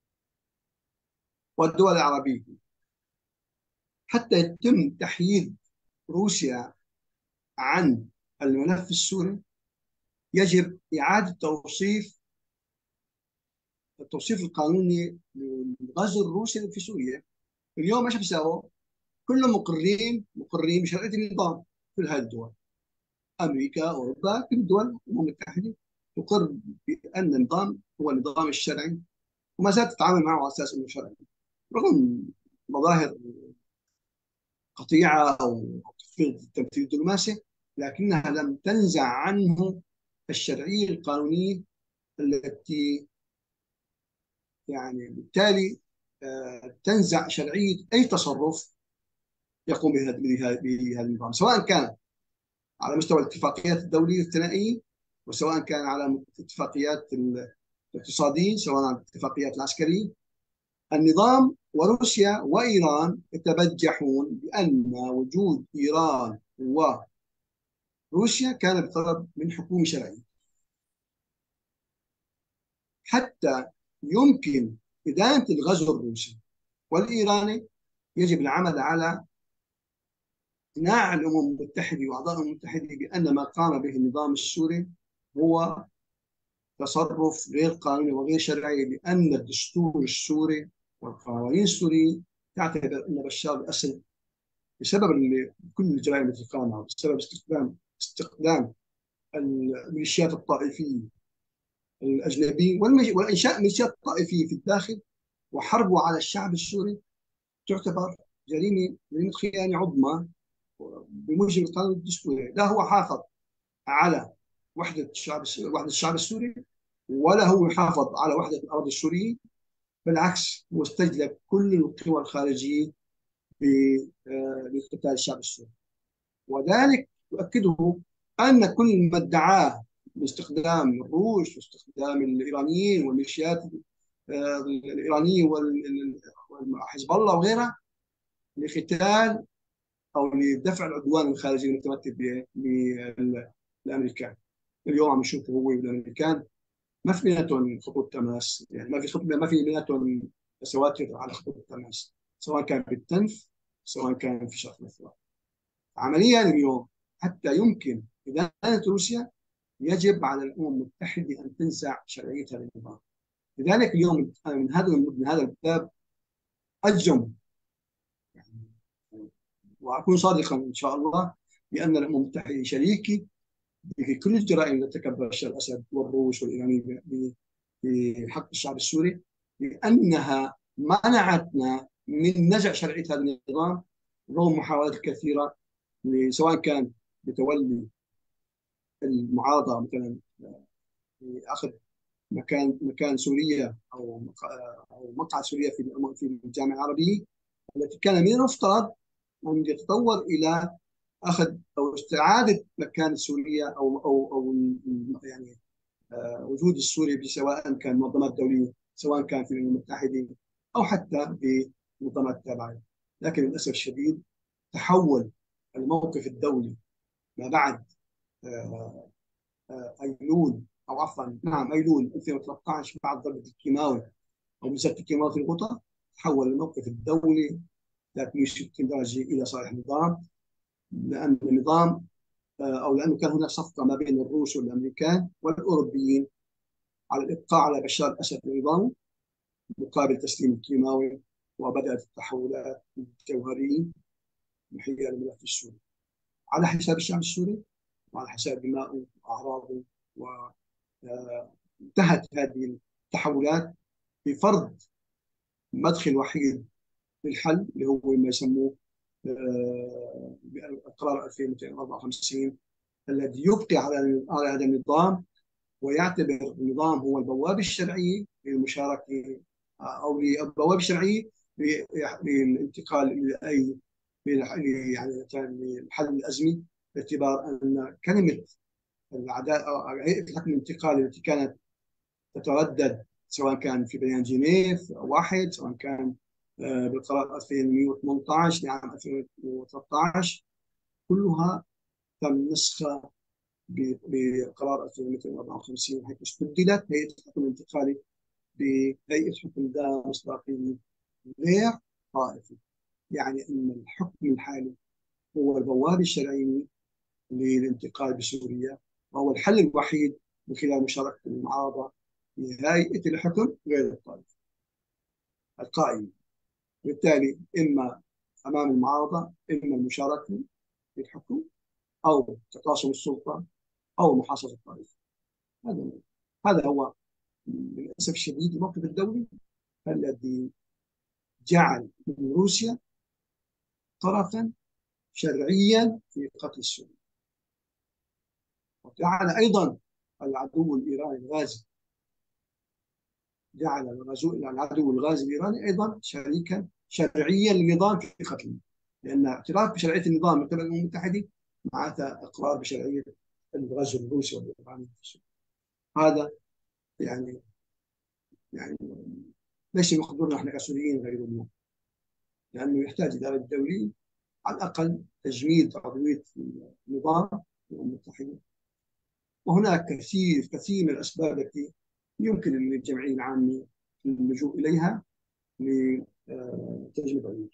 [SPEAKER 2] والدول العربيه، حتى يتم تحييد روسيا عن الملف السوري. يجب اعاده توصيف التوصيف القانوني للغزو الروسي في سوريا. اليوم ايش بيساووا؟ كلهم مقرين مقرين بشرعيه النظام. كل هذه الدول، امريكا، اوروبا، كل الدول الامم المتحده تقر بان النظام هو النظام الشرعي، وما زالت تتعامل معه على اساس انه شرعي، رغم مظاهر قطيعه او تفويض التمثيل الدبلوماسي، لكنها لم تنزع عنه الشرعيه القانونيه التي يعني بالتالي آه، تنزع شرعيه اي تصرف يقوم بهذا بهذا النظام، سواء كان على مستوى الاتفاقيات الدوليه الثنائيه، وسواء كان على اتفاقيات الاقتصاديه، سواء على الاتفاقيات العسكريه. النظام وروسيا وايران يتبجحون بان وجود ايران وروسيا كان بطلب من حكومه شرعيه. حتى يمكن ادانه الغزو الروسي والايراني، يجب العمل على اقناع الامم المتحده واعضاء الامم المتحده بان ما قام به النظام السوري هو تصرف غير قانوني وغير شرعي، لان الدستور السوري والقوانين السوريه تعتبر ان بشار الاسد بسبب كل الجرائم التي قامها، بسبب استخدام استخدام الميليشيات الطائفيه الاجنبيه وانشاء ميليشيات طائفيه في الداخل وحربه على الشعب السوري، تعتبر جريمه جريمه خيانه عظمى بموجب القانون الدستوري. لا هو حافظ على وحده الشعب وحده الشعب السوري، ولا هو يحافظ على وحده الارض السوريه، بالعكس هو استجلب كل القوى الخارجيه لقتال الشعب السوري. وذلك يؤكده ان كل ما ادعاه باستخدام الروس واستخدام الايرانيين والميليشيات الايرانيه وحزب الله وغيرها لقتال او لدفع العدوان الخارجي المتمثل بالامريكان. اليوم عم نشوفه هو والامريكان ما في بيناتهم خطوط تماس، يعني ما في خط... ما في بيناتهم سواتر على خطوط التماس، سواء كان بالتنف سواء كان في شرق الافريقيا. عمليا اليوم حتى يمكن ادانه روسيا، يجب على الامم المتحده ان تنزع شرعيه هذا النظام. لذلك اليوم من هذا من هذا الباب اجزم واكون صادقا ان شاء الله بان الامم المتحده شريكي في كل الجرائم التي ارتكبها بشار الاسد والروس والايرانيين في حق الشعب السوري، لانها منعتنا من نزع شرعيه هذا النظام رغم محاولات كثيره، سواء كان بتولي المعارضه مثلا اخذ مكان مكان سوريا او او مقعد سوريا في في الجامعه العربيه، التي كان من المفترض ان يتطور الى اخذ او استعاده مكان سوريا او او او يعني وجود السوري، سواء كان منظمات دوليه، سواء كان في الامم المتحده او حتى بمنظمات تابعه. لكن للاسف الشديد تحول الموقف الدولي ما بعد ايلول او عفوا نعم ايلول ألفين وثلاثة عشر بعد ضربه الكيماوي او مسيره الكيماوي في الغوطه، تحول الموقف الدولي ثلاثمئة وستين درجة إلى صالح النظام، لأن النظام أو لأنه كان هناك صفقة ما بين الروس والأمريكان والأوروبيين على الإبقاء على بشار الأسد ونظامه مقابل تسليم الكيماوي، وبدأت التحولات الجوهرية من حيال الملف السوري على حساب الشعب السوري وعلى حساب دمائه وأعراضه. وانتهت هذه التحولات بفرض مدخل وحيد للحل اللي هو ما يسموه قرار ألفين ومئتين وأربعة وخمسين، الذي يبقي على على هذا النظام ويعتبر النظام هو البوابة الشرعية للمشاركة أو البوابة الشرعية للانتقال لأي يعني لحل الأزمة، باعتبار أن كلمة العداء هيئة الحكم الانتقالي التي كانت تتردد سواء كان في بيان جنيف واحد، سواء كان بالقرار ألفين ومئة وثمانية عشر لعام ألفين وثلاثة عشر، كلها تم نسخها بقرار ألفين ومئتين وأربعة وخمسين، حيث استبدلت هيئة الحكم الانتقالي بهيئة حكم ذات مصداقية غير طائفي. يعني أن الحكم الحالي هو البوابة الشرعية للانتقال بسوريا، وهو الحل الوحيد من خلال مشاركة المعارضة بهيئة الحكم غير الطائفي القائمة. بالتالي إما أمام المعارضة إما المشاركة في الحكم أو تقاسم السلطة أو محاصرة الطائفة. هذا هذا هو للأسف الشديد الموقف الدولي الذي جعل من روسيا طرفا شرعيا في قتل السوري، وجعل أيضا العدو الإيراني الغازي جعل العدو الغازي الإيراني أيضا شريكا شرعيا للنظام في قتله، لأن اعتراف بشرعية النظام من قبل الأمم المتحدة معناتها إقرار بشرعية الغزو الروسي والإيراني في سوريا. هذا يعني يعني ليس يخبرنا احنا كسوريين غير اليوم، لأنه يحتاج الإدارة الدولية على الأقل تجميد عضوية النظام الأمم المتحدة. وهناك كثير كثير من الأسباب التي يمكن للجمعية العامة اللجوء إليها لتجميد عضوية.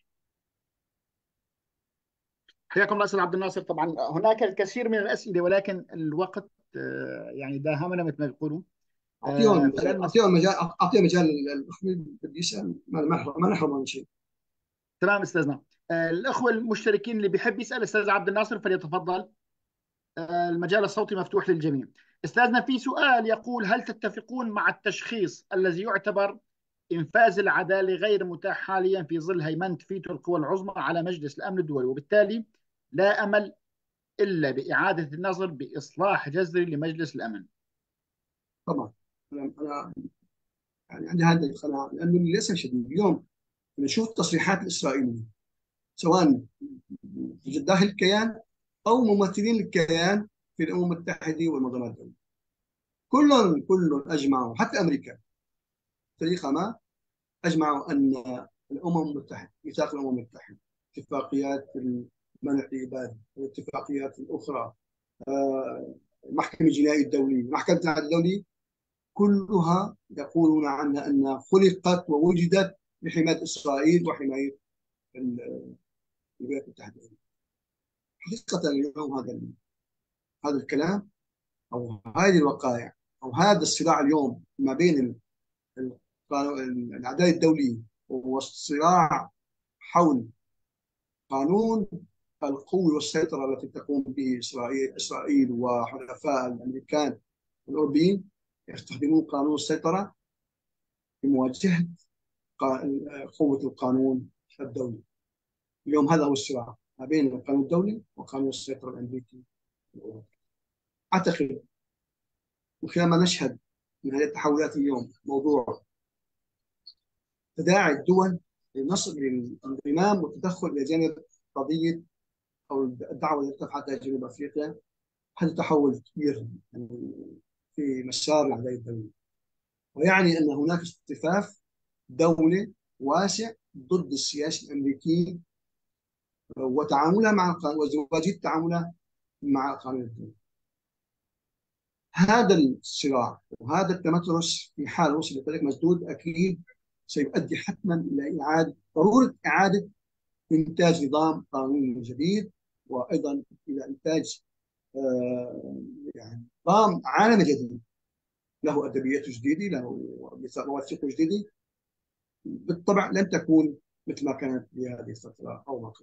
[SPEAKER 1] حياكم الله استاذ عبد الناصر. طبعا هناك الكثير من الاسئله ولكن الوقت يعني داهمنا مثل ما بيقولوا.
[SPEAKER 2] اعطيهم اعطيهم مجال اعطيهم مجال الاخوه بدي يسال، ما ما نحرم من شيء.
[SPEAKER 1] تمام استاذنا. الاخوه المشتركين اللي بيحب يسال استاذ عبد الناصر فليتفضل، المجال الصوتي مفتوح للجميع. استاذنا في سؤال يقول: هل تتفقون مع التشخيص الذي يعتبر انفاذ العداله غير متاح حاليا في ظل هيمنه فيتو القوى العظمى على مجلس الامن الدولي، وبالتالي لا امل الا باعاده النظر باصلاح جذري لمجلس الامن؟
[SPEAKER 2] طبعا انا انا يعني عندي هذه القناعه، لانه للاسف الشديد اليوم نشوف التصريحات الاسرائيليه سواء في داخل الكيان او ممثلين الكيان في الامم المتحده والمنظمات الدوليه، كلهم كلهم اجمعوا، حتى امريكا بطريقه ما اجمعوا ان الامم المتحده، ميثاق الامم المتحده، اتفاقيات منع الاباده، والاتفاقيات الاخرى، المحكمه الجنائيه الدوليه، محكمه العدل الدولي، كلها يقولون عنها انها خلقت ووجدت لحمايه اسرائيل وحمايه الولايات المتحده. حقيقه اليوم هذا هذا الكلام او هذه الوقائع او هذا الصراع اليوم ما بين العداله الدوليه والصراع حول قانون القوة والسيطرة التي تقوم به إسرائيل إسرائيل وحلفاء الأمريكان والأوروبيين يستخدمون قانون السيطرة في مواجهة قوة القانون الدولي. اليوم هذا هو الصراع ما بين القانون الدولي وقانون السيطرة الأمريكي والأوروبي. أعتقد من خلال ما نشهد من هذه التحولات اليوم موضوع تداعي الدول للنصر للانضمام والتدخل إلى جانب قضية أو الدعوة التي ارتفعتها جنوب أفريقيا، هذا تحول كبير في مسار العداله الدوليه، ويعني أن هناك اصطفاف دولي واسع ضد السياسة الأمريكية وتعاملها مع القانون وازدواجية تعاملها مع القانون الدولي. هذا الصراع وهذا التمترس في حال وصل لطريق مسدود أكيد سيؤدي حتما إلى إعادة ضرورة إعادة إنتاج نظام قانوني جديد، وأيضا إلى إنتاج آه، يعني نظام عالمي جديد له أدبيات جديدة، له مواثيق جديدة. بالطبع لن تكون مثل ما كانت في هذه الفترة أو ما قبل.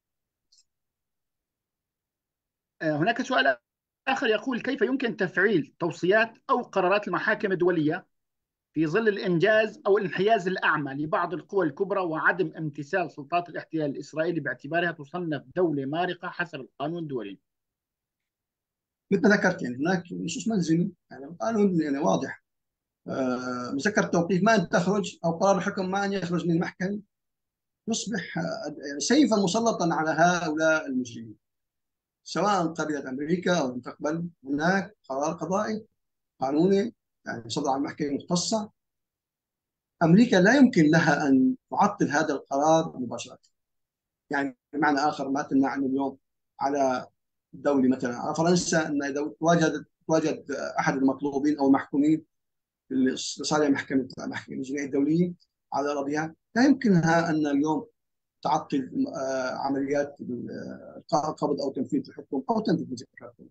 [SPEAKER 1] آه، هناك سؤال آخر يقول: كيف يمكن تفعيل توصيات أو قرارات المحاكم الدولية في ظل الإنجاز أو الانحياز الأعمى لبعض القوى الكبرى وعدم امتثال سلطات الاحتلال الإسرائيلي باعتبارها تصنف دولة مارقة حسب القانون الدولي؟
[SPEAKER 2] مثل ما ذكرت يعني هناك نصوص ملزمة، يعني القانون يعني واضح. آه، مذكرة التوقيف ما أن تخرج أو قرار الحكم ما أن يخرج من المحكمة يصبح آه، يعني سيفا مسلطا على هؤلاء المجرمين، سواء قبلت أمريكا أو لم تقبل. هناك قرار قضائي قانوني يعني صدر عن محكمة مختصة. أمريكا لا يمكن لها أن تعطل هذا القرار مباشرة. يعني بمعنى آخر ما تمنعني اليوم على دولة مثلا على فرنسا أن إذا تواجد تواجد أحد المطلوبين أو المحكومين لصالح محكمة محكمة الجنائية الدولية على أراضيها، لا يمكنها أن اليوم تعطل آه، عمليات القبض أو تنفيذ الحكم أو تنفيذ مذكرات.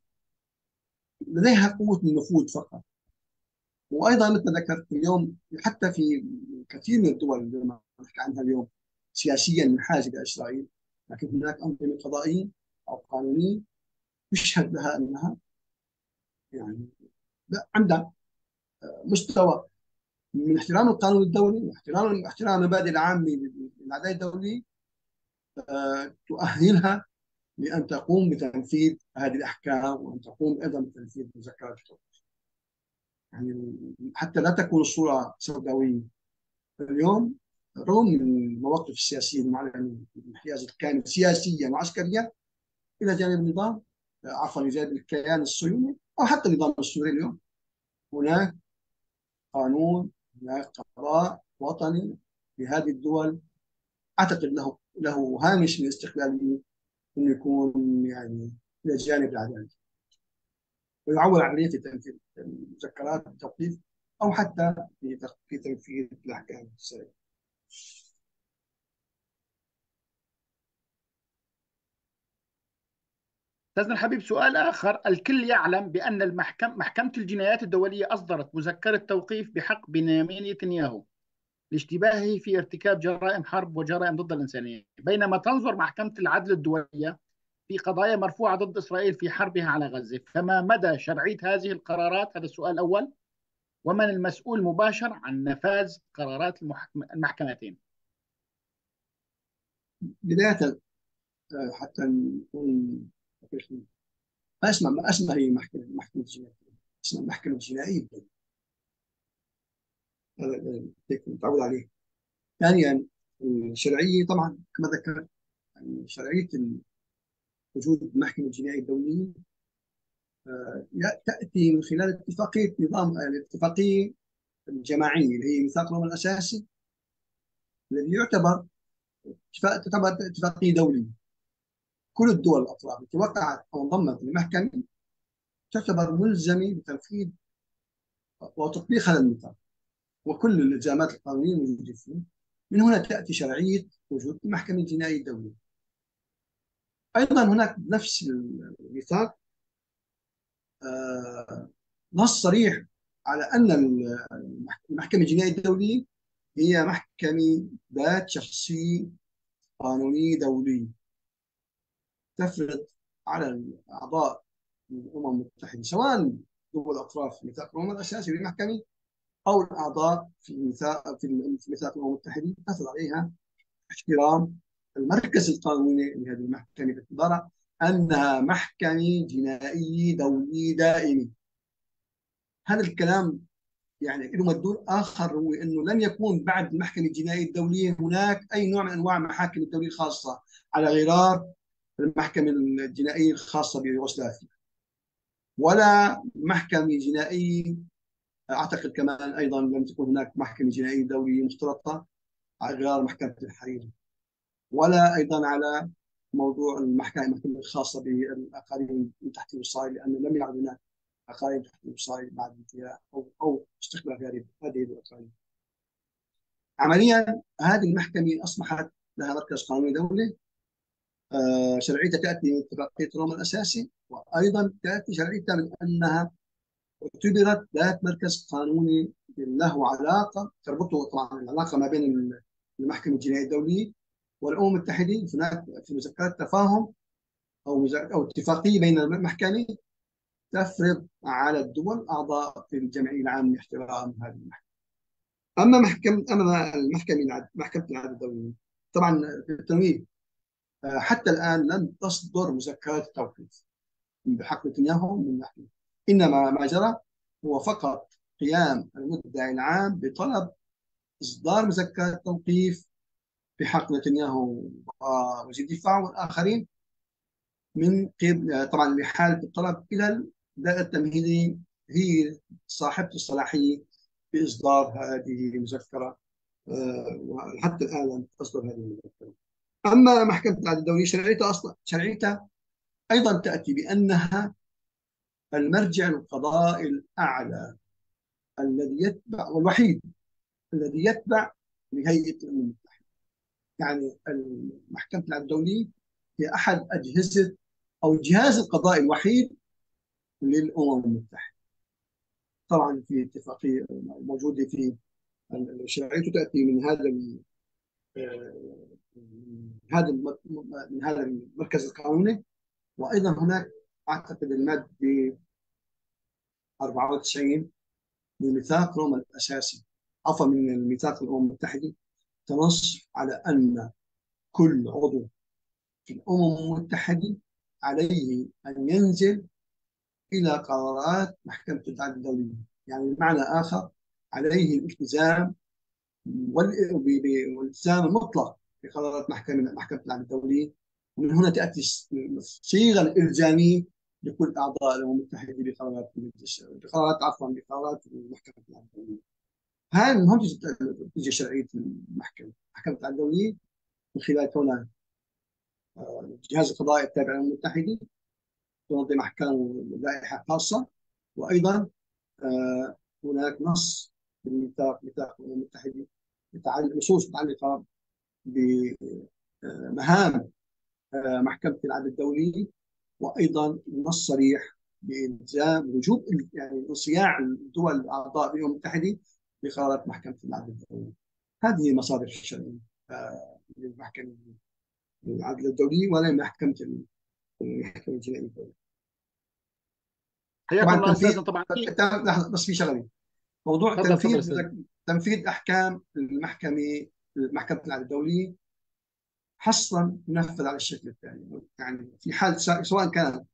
[SPEAKER 2] لديها قوة النفوذ فقط. وايضا مثل ما ذكرت اليوم حتى في كثير من الدول اللي نحكي عنها اليوم سياسيا منحازه الى اسرائيل، لكن هناك انظمه قضائيه او قانونيه يشهد لها انها يعني لا عندها مستوى من احترام القانون الدولي واحترام احترام المبادئ العامه للعداله الدوليه، آه، تؤهلها لان تقوم بتنفيذ هذه الاحكام وان تقوم ايضا بتنفيذ مذكرات الحكم. يعني حتى لا تكون الصوره سوداويه. اليوم رغم المواقف السياسيه المعلنه الانحياز الكامل سياسيا وعسكريا الى جانب النظام، عفوا الى جانب الكيان الصهيوني او حتى النظام السوري، اليوم هناك قانون، هناك قضاء وطني لهذه الدول اعتقد له له هامش من الاستقلاليه انه يكون يعني الى جانب العداله ويعول عمليه تنفيذ المذكرات التوقيف او حتى في في تنفيذ الاحكام السريه.
[SPEAKER 1] أستاذنا الحبيب، سؤال آخر: الكل يعلم بأن المحكمة محكمة الجنايات الدولية أصدرت مذكرة توقيف بحق بنيامين نتنياهو لاشتباهه في ارتكاب جرائم حرب وجرائم ضد الإنسانية، بينما تنظر محكمة العدل الدولية في قضايا مرفوعة ضد إسرائيل في حربها على غزة. فما مدى شرعية هذه القرارات؟ هذا السؤال الأول. ومن المسؤول مباشر عن نفاذ قرارات المحكمتين؟
[SPEAKER 2] بدايه حتى نكون دقيقين، ما اسمها ما اسمها هي محكمه محكمه جنائيه، اسمها محكمه جنائيه. هذا متعود عليه. ثانيا الشرعيه طبعا كما ذكرت، يعني شرعيه وجود المحكمه الجنائيه الدوليه آه، تاتي من خلال اتفاقيه نظام الاتفاقيه الجماعيه اللي هي ميثاق الامم الاساسي، الذي يعتبر تعتبر اتفاقيه دوليه. كل الدول الاطراف التي وقعت او انضمت للمحكمه تعتبر ملزمه بتنفيذ وتطبيق هذا الميثاق وكل الالزامات القانونيه الموجوده فيه. من هنا تاتي شرعيه وجود المحكمه الجنائيه الدوليه. ايضا هناك نفس الميثاق آه، نص صريح على ان المحكمه الجنائيه الدوليه هي محكمه ذات شخصيه قانونيه دوليه تفرض على الاعضاء الامم المتحده، سواء دول اطراف ميثاق الامم الاساسي للمحكمه او الاعضاء في ميثاق في ميثاق الامم المتحده، تفرض عليها احترام المركز القانوني لهذه المحكمه باعتبارها انها محكمه جنائيه دوليه دائمه. هذا الكلام يعني له مدلول اخر، هو انه لن يكون بعد المحكمه الجنائيه الدوليه هناك اي نوع من انواع المحاكم الدوليه الخاصه على غرار المحكمه الجنائيه الخاصه بيوغوسلافيا، ولا محكمه جنائيه. اعتقد كمان ايضا لم تكن هناك محكمه جنائيه دوليه مختلطه على غرار محكمه الحريري، ولا ايضا على موضوع المحكمه المحكمه الخاصه بالاقاليم من تحت الوصايه، لانه لم يعد هناك اقاليم تحت الوصايه بعد انتهاء او او استقلال هذه هذه الاقاليم. عمليا هذه المحكمه اصبحت لها مركز قانوني دولي آه، شرعيتها تأتي من اتفاقية روما الأساسي، وأيضا تأتي شرعيتها من أنها اعتبرت ذات مركز قانوني له علاقة تربطه طبعا العلاقة ما بين المحكمة الجنائية الدولية والأمم المتحدة. هناك في مذكرات تفاهم أو أو اتفاقية بين المحكمة تفرض على الدول الأعضاء في الجمعية العامة احترام هذه المحكمة. أما محكمة أما المحكمة محكمة العدل الدولية، طبعا في التنويه، آه، حتى الآن لم تصدر مذكرات توقيف بحق نتنياهو من المحكمة. إنما ما جرى هو فقط قيام المدعي العام بطلب إصدار مذكرات توقيف بحق نتنياهو ووزير الدفاع والآخرين من قبل، طبعا لحالة الطلب إلى الدائرة التمهيدية هي صاحبة الصلاحية بإصدار هذه المذكرة. آه، وحتى الآن لم تصدر هذه المذكرة. أما محكمة العدل الدولية شرعيتها أصلا شرعيتها أيضا تأتي بأنها المرجع القضائي الأعلى الذي يتبع والوحيد الذي يتبع لهيئة الأمم المتحدة. يعني محكمة العدل الدولية هي أحد أجهزة أو الجهاز القضائي الوحيد للأمم المتحدة. طبعا في اتفاقية موجودة في شرعيته تأتي من هذا من هذا من هذا المركز القانوني. وأيضا هناك أعتقد المادة أربعة وتسعين من ميثاق روما الأساسي، عفوا من الميثاق الأمم المتحدة، تنص على أن كل عضو في الأمم المتحدة عليه أن ينزل إلى قرارات محكمة العدل الدولية. يعني بمعنى آخر عليه الالتزام والالتزام المطلق بقرارات محكمة محكمة العدل الدولية. ومن هنا تأتي الصيغة الإلزامية لكل أعضاء الأمم المتحدة بقرارات بقرارات عفوا بقرارات محكمة العدل الدولية. هاي من هون تجي شرعية المحكمة محكمة العدل الدولية من خلال كونها الجهاز القضائي التابع للأمم المتحدة، تنظم أحكام ولائحة خاصة. وأيضا آه هناك نص بالميثاق ميثاق الأمم المتحدة نصوص متعلقة بمهام آه محكمة العدل الدولي، وأيضا نص صريح بإلزام وجوب يعني انصياع الدول الأعضاء بالأمم المتحدة بقرارات محكمة العدل الدولي. هذه مصادر الشرعية آه للمحكمة العدل الدولي ولا محكمة المحكمة الجنائية الدولية.
[SPEAKER 1] حياك
[SPEAKER 2] طبعا
[SPEAKER 1] الله
[SPEAKER 2] تنفيذ
[SPEAKER 1] استاذنا. طبعا في
[SPEAKER 2] لحظة بس في شغله، موضوع
[SPEAKER 1] تفضل تفضل
[SPEAKER 2] تنفيذ
[SPEAKER 1] استاذ.
[SPEAKER 2] تنفيذ احكام المحكمه محكمه العدل الدوليه حصلا ينفذ على الشكل التالي. يعني في حال سواء كان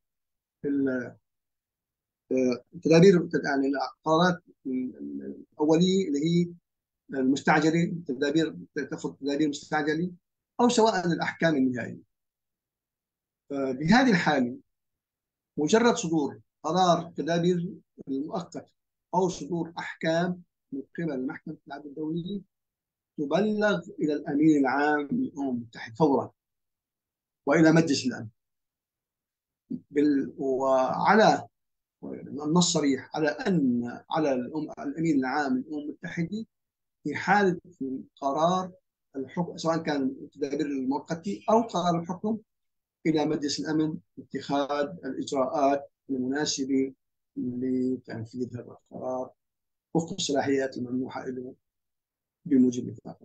[SPEAKER 2] التدابير يعني القرارات الاوليه اللي هي المستعجله، تدابير تاخذ تدابير مستعجله، او سواء الاحكام النهائيه. بهذه الحاله مجرد صدور قرار تدابير المؤقت أو صدور أحكام من قبل محكمة العدل الدولية تبلغ إلى الأمين العام للأمم المتحدة فورا وإلى مجلس الأمن بال... وعلى النص صريح على أن على الأم... الأمين العام للأمم المتحدة في حالة قرار الحكم سواء كان التدابير المؤقتة أو قرار الحكم إلى مجلس الأمن اتخاذ الإجراءات المناسبة لتنفيذ هذا القرار وفق الصلاحيات الممنوحة له بموجب الاتفاق.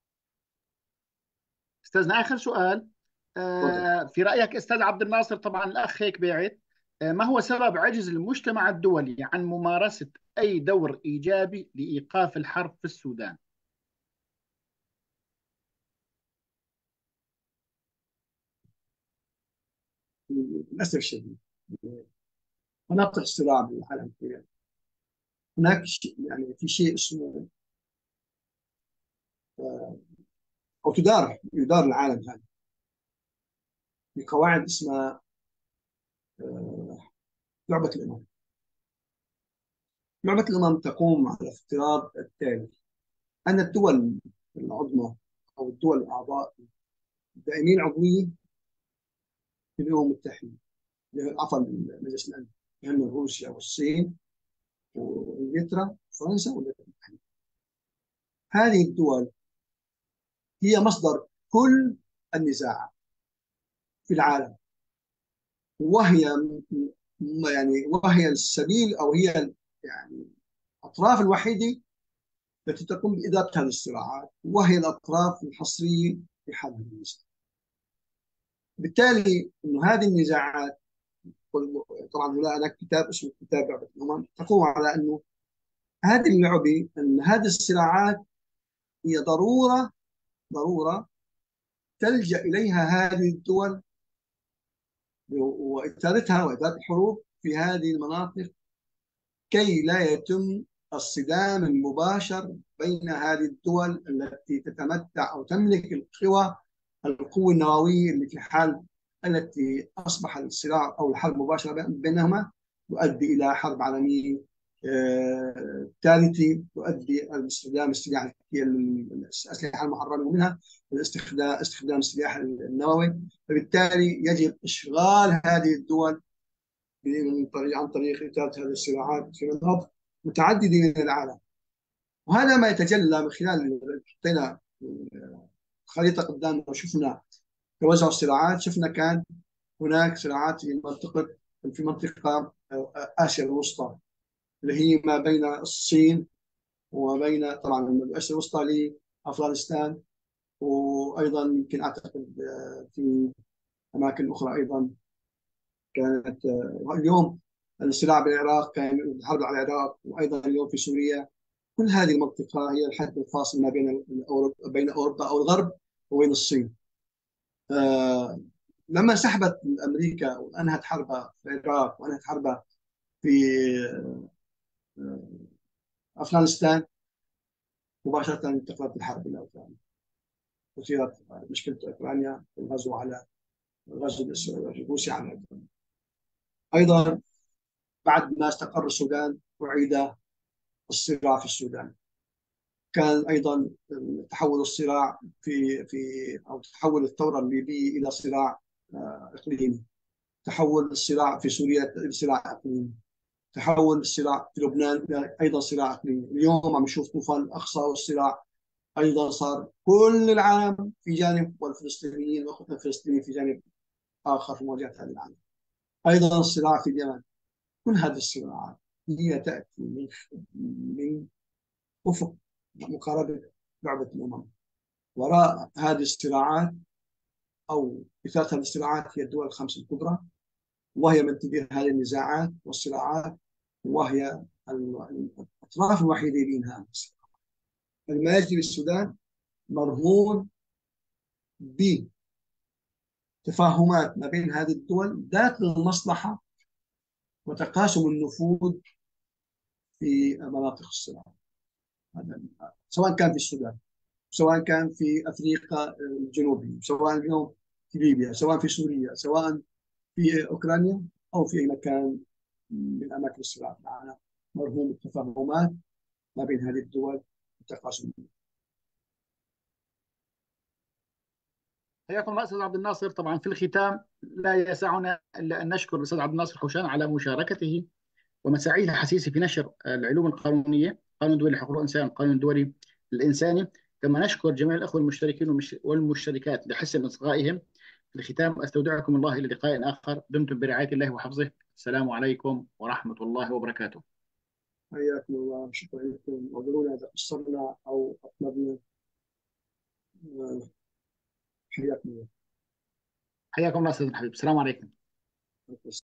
[SPEAKER 1] استاذنا اخر سؤال. آه، في رايك استاذ عبد الناصر، طبعا الاخ هيك بعت، آه، ما هو سبب عجز المجتمع الدولي عن ممارسه اي دور ايجابي لايقاف الحرب في السودان؟
[SPEAKER 2] للأسف الشديد مناطق الصراع بالعالم كله هناك شيء يعني في شيء اسمه أو تدار يدار العالم هذا بقواعد اسمها لعبة الأمم. لعبة الأمم تقوم على افتراض التالي: أن الدول العظمى أو الدول الأعضاء الدائمين العضوية في الأمم المتحدة، عفوا مجلس الأمن، يعني روسيا والصين وانجلترا وفرنسا والولايات المتحدة، هذه الدول هي مصدر كل النزاعات في العالم، وهي يعني وهي السبيل أو هي يعني الأطراف الوحيدة التي تقوم بإدارة هذه الصراعات، وهي الأطراف الحصرية في حل النزاع. بالتالي إنه هذه النزاعات، طبعا هناك كتاب اسمه كتاب لعبة الأمم، تقوم على أنه هذه اللعبة، أن هذه الصراعات هي ضرورة ضرورة تلجأ إليها هذه الدول وإثارتها وإدارة الحروب في هذه المناطق كي لا يتم الصدام المباشر بين هذه الدول التي تتمتع أو تملك القوى القوة النووية، اللي في حال التي أصبح الصراع أو الحرب المباشرة بينهما يؤدي إلى حرب عالمية آه، ثالثة، تؤدي استخدام السلاح الأسلحة المحرمة، ومنها الاستخدام استخدام السلاح النووي. فبالتالي يجب إشغال هذه الدول من طريق عن طريق إثارة هذه الصراعات في مناطق متعددة من العالم. وهذا ما يتجلى من خلال حطينا خريطة قدامنا وشفنا توزع الصراعات. شفنا كان هناك صراعات في منطقة في منطقة آسيا الوسطى، اللي هي ما بين الصين وما بين طبعا آسيا الوسطى لأفغانستان، وأيضا يمكن أعتقد في أماكن أخرى أيضا كانت. اليوم الصراع بالعراق، كان الحرب على العراق، وأيضا اليوم في سوريا. كل هذه المنطقة هي الحد الفاصل ما بين أوروبا بين أوروبا أو الغرب وبين الصين. آه لما سحبت أمريكا وأنهت حربها في العراق وأنهت حربها في آه أفغانستان، مباشرة انتقلت الحرب إلى أوكرانيا، وصارت مشكلة أوكرانيا الغزو على غزو روسيا على أوكرانيا. أيضا بعد ما استقر السودان أعيد الصراع في السودان. كان ايضا تحول الصراع في في او تحول الثوره الليبيه الى صراع اقليمي، تحول الصراع في سوريا الى صراع اقليمي، تحول الصراع في لبنان الى ايضا صراع اقليمي. اليوم عم نشوف طوفان الاقصى، والصراع ايضا صار كل العالم في جانب، والفلسطينيين واخوتنا الفلسطينيين في جانب اخر في مواجهه هذا العالم. ايضا الصراع في اليمن. كل هذه الصراعات هي تاتي من من افق مقاربه لعبه الامم. وراء هذه الصراعات أو إثارة هذه الصراعات هي الدول الخمس الكبرى، وهي من تدير هذه النزاعات والصراعات، وهي الأطراف الوحيدة بينها. الماجري بالسودان مرهون بتفاهمات ما بين هذه الدول ذات المصلحة وتقاسم النفوذ في مناطق الصراع، سواء كان في السودان، سواء كان في أفريقيا الجنوبية، سواء اليوم في ليبيا، سواء في سوريا، سواء في أوكرانيا، أو في أي مكان من أماكن الصراع في العالم. مرهون التفاهمات ما بين هذه الدول والتقاسم.
[SPEAKER 1] حياكم الله استاذ عبد الناصر. طبعا في الختام لا يسعنا الا ان نشكر الاستاذ عبد الناصر حوشان على مشاركته ومساعيه الحسيسه في نشر العلوم القانونيه، قانون الدولي لحقوق الانسان، القانون الدولي الانساني. كما نشكر جميع الاخوه المشتركين والمشتركات لحسن اصغائهم. في الختام استودعكم الله الى لقاء اخر، دمتم برعايه الله وحفظه. السلام عليكم ورحمه الله وبركاته.
[SPEAKER 2] حياكم الله، شكرا لكم، واعذرونا إذا قصرنا أو أطلبنا. حياكم الله.
[SPEAKER 1] حياكم الله استاذ الحبيب، السلام عليكم.